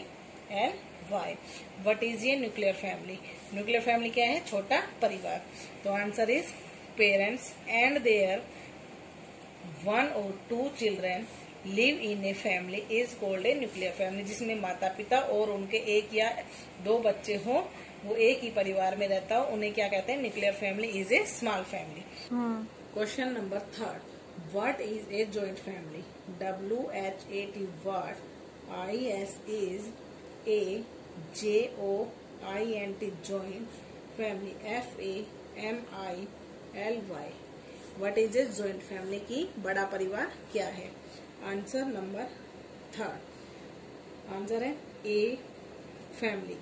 What is ये nuclear family? Nuclear family क्या है? छोटा परिवार। तो answer is parents and their 1 or 2 children live in a family is called a nuclear family. जिसमें माता पिता और उनके 1 या 2 बच्चे हो, वो एक ही परिवार में रहता हो, उन्हें क्या कहते हैं? Nuclear family is a small family. Question number 3, what is a joint family? WHAT what, IS is a JOINT joint family FAMILY। What is a joint family की बड़ा परिवार क्या है? Answer number 3। आंसर है a family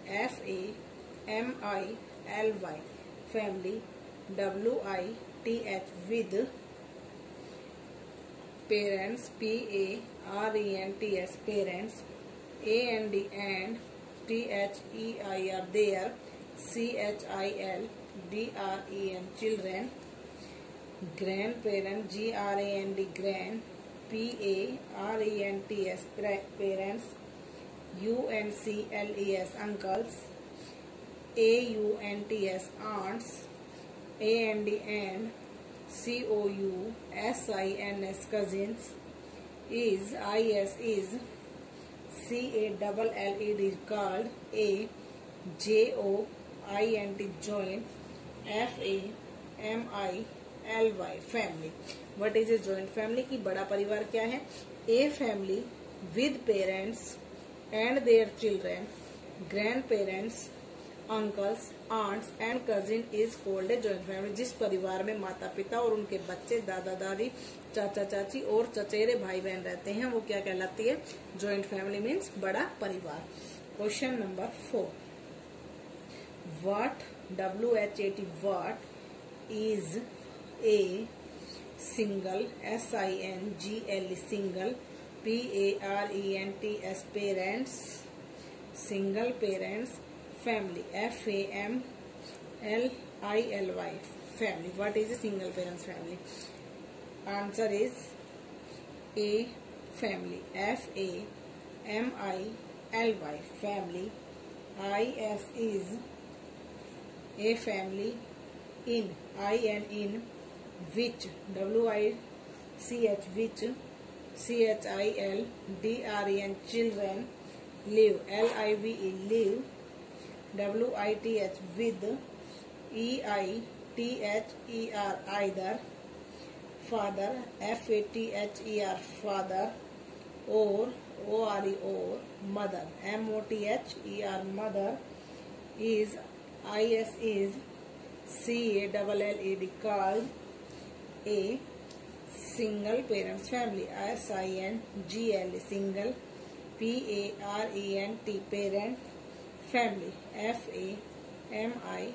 FAMILY family WITH with parents PARENTS parents AND THEIR their CHILDREN children grandparent GRAND grand PARENTS parents UNCLES uncles AUNTS aunts AND COUSINS cousins is CALLED called a JOINT joint FAMILY family। What is a joint family की बड़ा परिवार क्या है? A family with parents and their children grandparents uncles aunts and cousin is called a joint family. जिस परिवार में माता पिता और उनके बच्चे दादा दादी चाचा चाची और चचेरे भाई बहन रहते हैं वो क्या कहलाती है? जॉइंट फैमिली मीन्स बड़ा परिवार। Question number 4। What WHAT what is a single SINGL single PARENTS parents single parents family FAMILY family। what is a single parents family? Answer is A family FAMILY family। IS is a family in in which WICH which CHILDREN children live LIVE live WITH with EITHER either father FATHER father or ORE or mother MOTHER mother is IS is CALLED called a single parents family SINGL single PARENT parent family FAMILY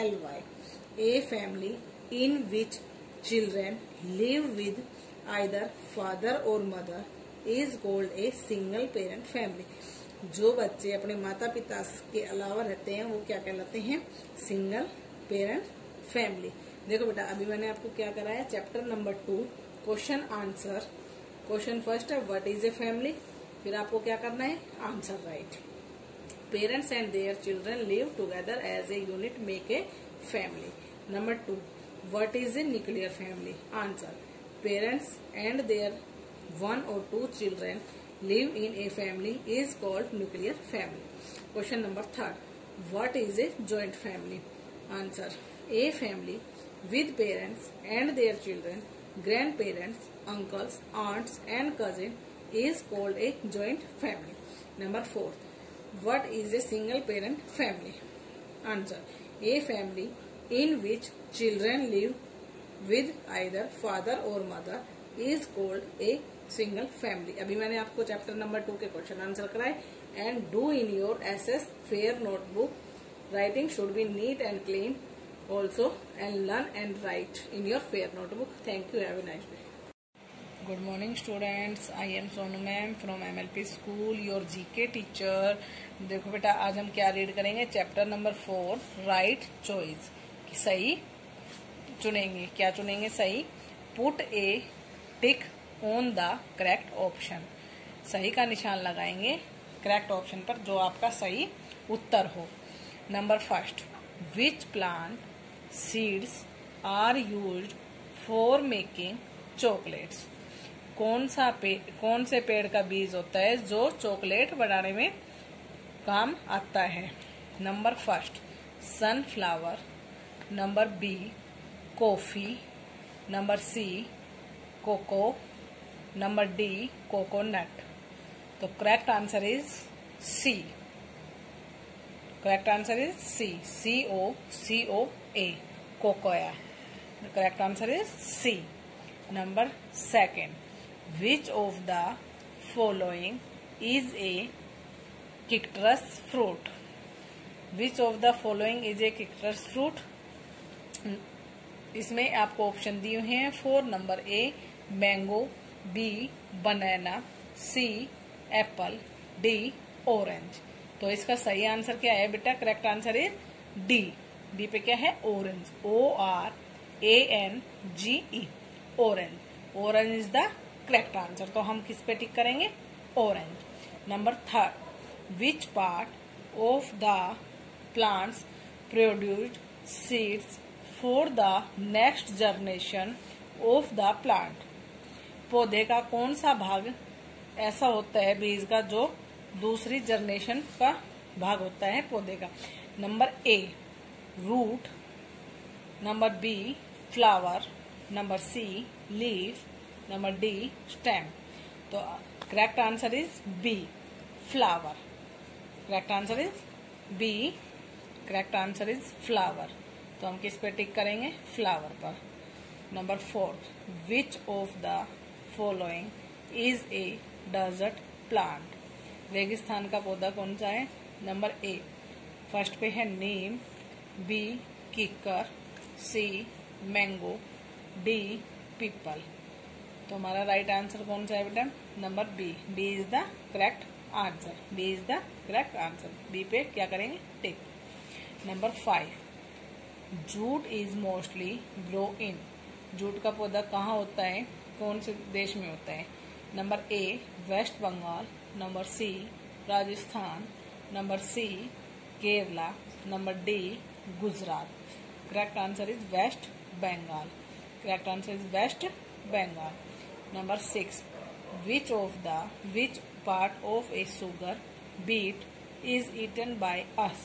a family in which children live with either father or mother is called a single parent family। जो बच्चे अपने माता पिता के अलावा रहते हैं वो क्या कहलाते हैं? Single parent family. देखो बेटा अभी मैंने आपको क्या कराया? Chapter number 2 question answer. Question first है व्हाट इज ए फैमिली, फिर आपको क्या करना है? Answer write. Parents and their children live together as a unit make a family. Number 2 what is a nuclear family? Answer parents and their 1 or 2 children live in a family is called nuclear family। Question number 3 what is a joint family? Answer a family with parents and their children grandparents uncles aunts and cousins is called a joint family। Number 4 what is a single parent family? Answer a family in which children live with either father or mother is called a single family. अभी मैंने आपको chapter number 2 के question answer कराए। And do in your SS fair notebook writing should be neat and clean also and learn and write in your fair notebook. Thank you, have a nice day. Good morning students, I am Sonu ma'am from MLP school, your GK teacher. देखो बेटा आज हम क्या read करेंगे? Chapter number 4 right choice. सही चुनेंगे। क्या चुनेंगे? सही। Put a tick on the correct option. सही का निशान लगाएंगे करेक्ट ऑप्शन पर जो आपका सही उत्तर हो। Number first which plant seeds are used for making chocolates. कौन से पेड़ का बीज होता है जो चॉकलेट बनाने में काम आता है? Number first sunflower, number B coffee, number C cocoa, number D coconut. तो correct answer is C Correct answer is C. C-O-C-O-A. Cocoa. The correct answer is C. Number second. Which of the following is a citrus fruit? Which of the following is a citrus fruit? इसमें आपको option दिए हुए हैं 4. Number A mango, B banana, C apple, D orange. तो इसका सही answer क्या है बेटा? Correct answer is D. D पे क्या है? Orange. ORANGE. Orange. Orange is the correct answer. तो हम किस पे टिक करेंगे? Orange. Number third. Which part of the plants produced seeds for the next generation of the plant? पौधे का कौन सा भाग ऐसा होता है बीज का जो दूसरी जनरेशन का भाग होता है पौधे का? Number A root, number B flower, number C leaf, number D stem. तो correct answer is B flower. Correct answer is B. Correct answer is flower. तो हम किस पे टिक करेंगे? फ्लावर पर. Number fourth. Which of the following is a desert plant? रेगिस्तान का पौधा कौन सा है? नंबर ए फर्स्ट पे है neem, B kikar, C mango, D peepal. तो हमारा राइट आंसर कौन सा है बेटा? Number B. B is the correct answer. B is the correct answer. B पे क्या करेंगे? Tick. Number 5. Jute is mostly grow in. Jute का पौधा कहाँ होता है? कौन से देश में होता है? Number A West Bengal, number C Rajasthan, number C Kerala, number D Gujarat. Correct answer is waste Bengal. Correct answer is waste Bengal. Number 6. Which part of a sugar beet is eaten by us?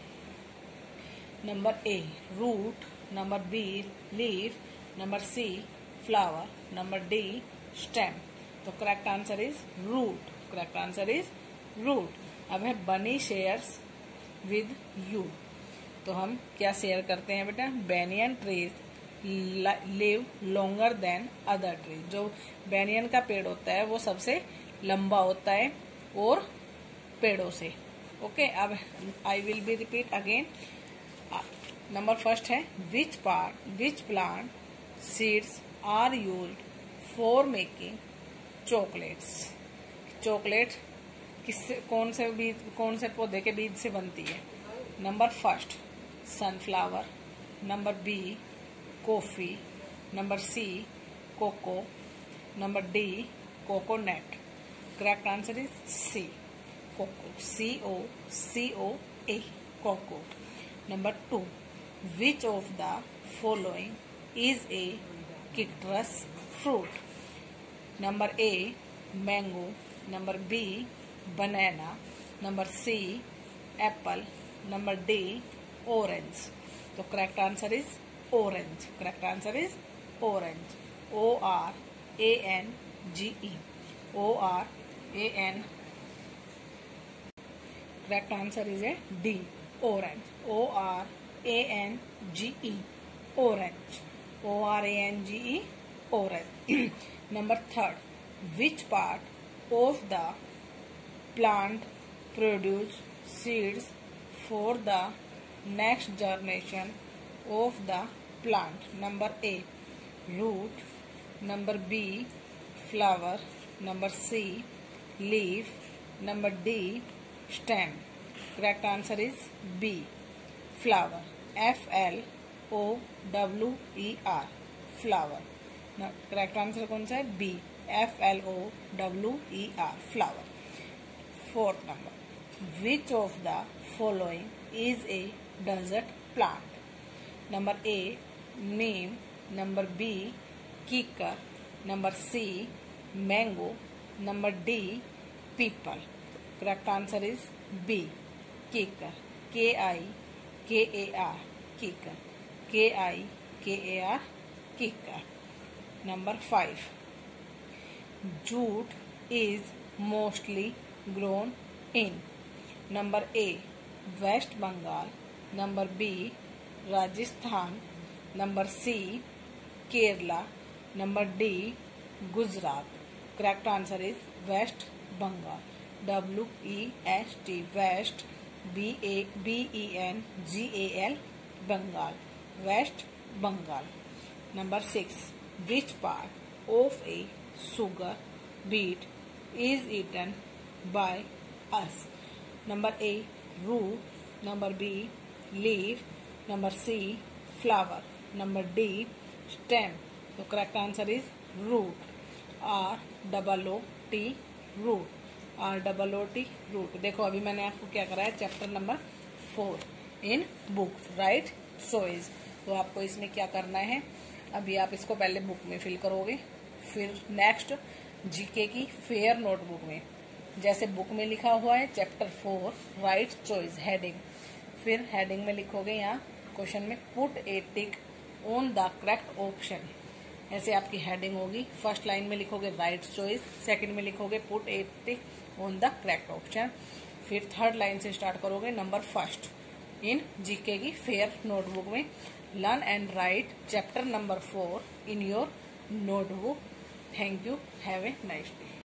Number A root, number B leaf, number C flower, number D stem. तो correct answer is root. Correct answer is root. अब है बनी shares with you. तो हम क्या share करते हैं बेटा? Banyan trees live longer than other trees. जो बेनियन का पेड़ होता है वो सबसे लंबा होता है और पेड़ों से. ओके. अब I will be repeat again. Number first है which plant seeds are used for making chocolates. Chocolate कौन से पौधे के बीज से बनती है? Number first sunflower, number B coffee, number C cocoa, number D coconut. Correct answer is C cocoa. COCOA cocoa. Number 2. Which of the following is a citrus fruit? Number A mango, number B banana, number C apple, number D orange. तो correct answer is orange. Correct answer is orange. ORANGE. ORAN. Correct answer is a D orange. ORANGE. Orange. ORANGE. Orange. Number 3. Which part of the plant produce seeds for the next generation of the plant? Number A root, number B flower, number C leaf, number D stem. Correct answer is B flower. FLOWER flower. Correct answer कौन सा है? B FLOWER flower. 4th number. Which of the following is a desert plant? Number A neem, number B kikar, number C mango, number D people. Correct answer is B kikar. KIKAR kikar. KIKAR kikar. Number 5. Jute is mostly grown in. Number A west Bengal, number B Rajasthan, number C Kerala, number D Gujarat. Correct answer is waste Bengal, WEST, west, BENGAL, Bengal, west Bengal. Number 6, which part of a sugar beet is eaten by us? Number A, root, number B, leaf, number C, flower, number D, stem. So correct answer is root, ROOT, root, ROOT, root। देखो अभी मैंने आपको क्या कराया, chapter number 4 in books, right choice. तो आपको इसमें क्या करना है, अभी आप इसको पहले बुक में फिल करोगे, फिर नेक्स्ट जीके की फेयर नोटबुक में, जैसे बुक में लिखा हुआ है चैप्टर 4 राइट चॉइस हेडिंग, फिर हेडिंग में लिखोगे यहाँ क्वेश्चन में put a tick on the correct option, ऐसे आपकी हेडिंग होगी। फर्स्ट लाइन में लिखोगे राइट चॉइस, सेकंड में लिखोगे put a tick on the correct option, फिर थर्ड लाइन से स्टार्ट करोगे नंबर फर्स्ट इन जीके की फेयर नोटबुक में, learn and write chapter number 4 in your notebook. Thank you, have a nice day.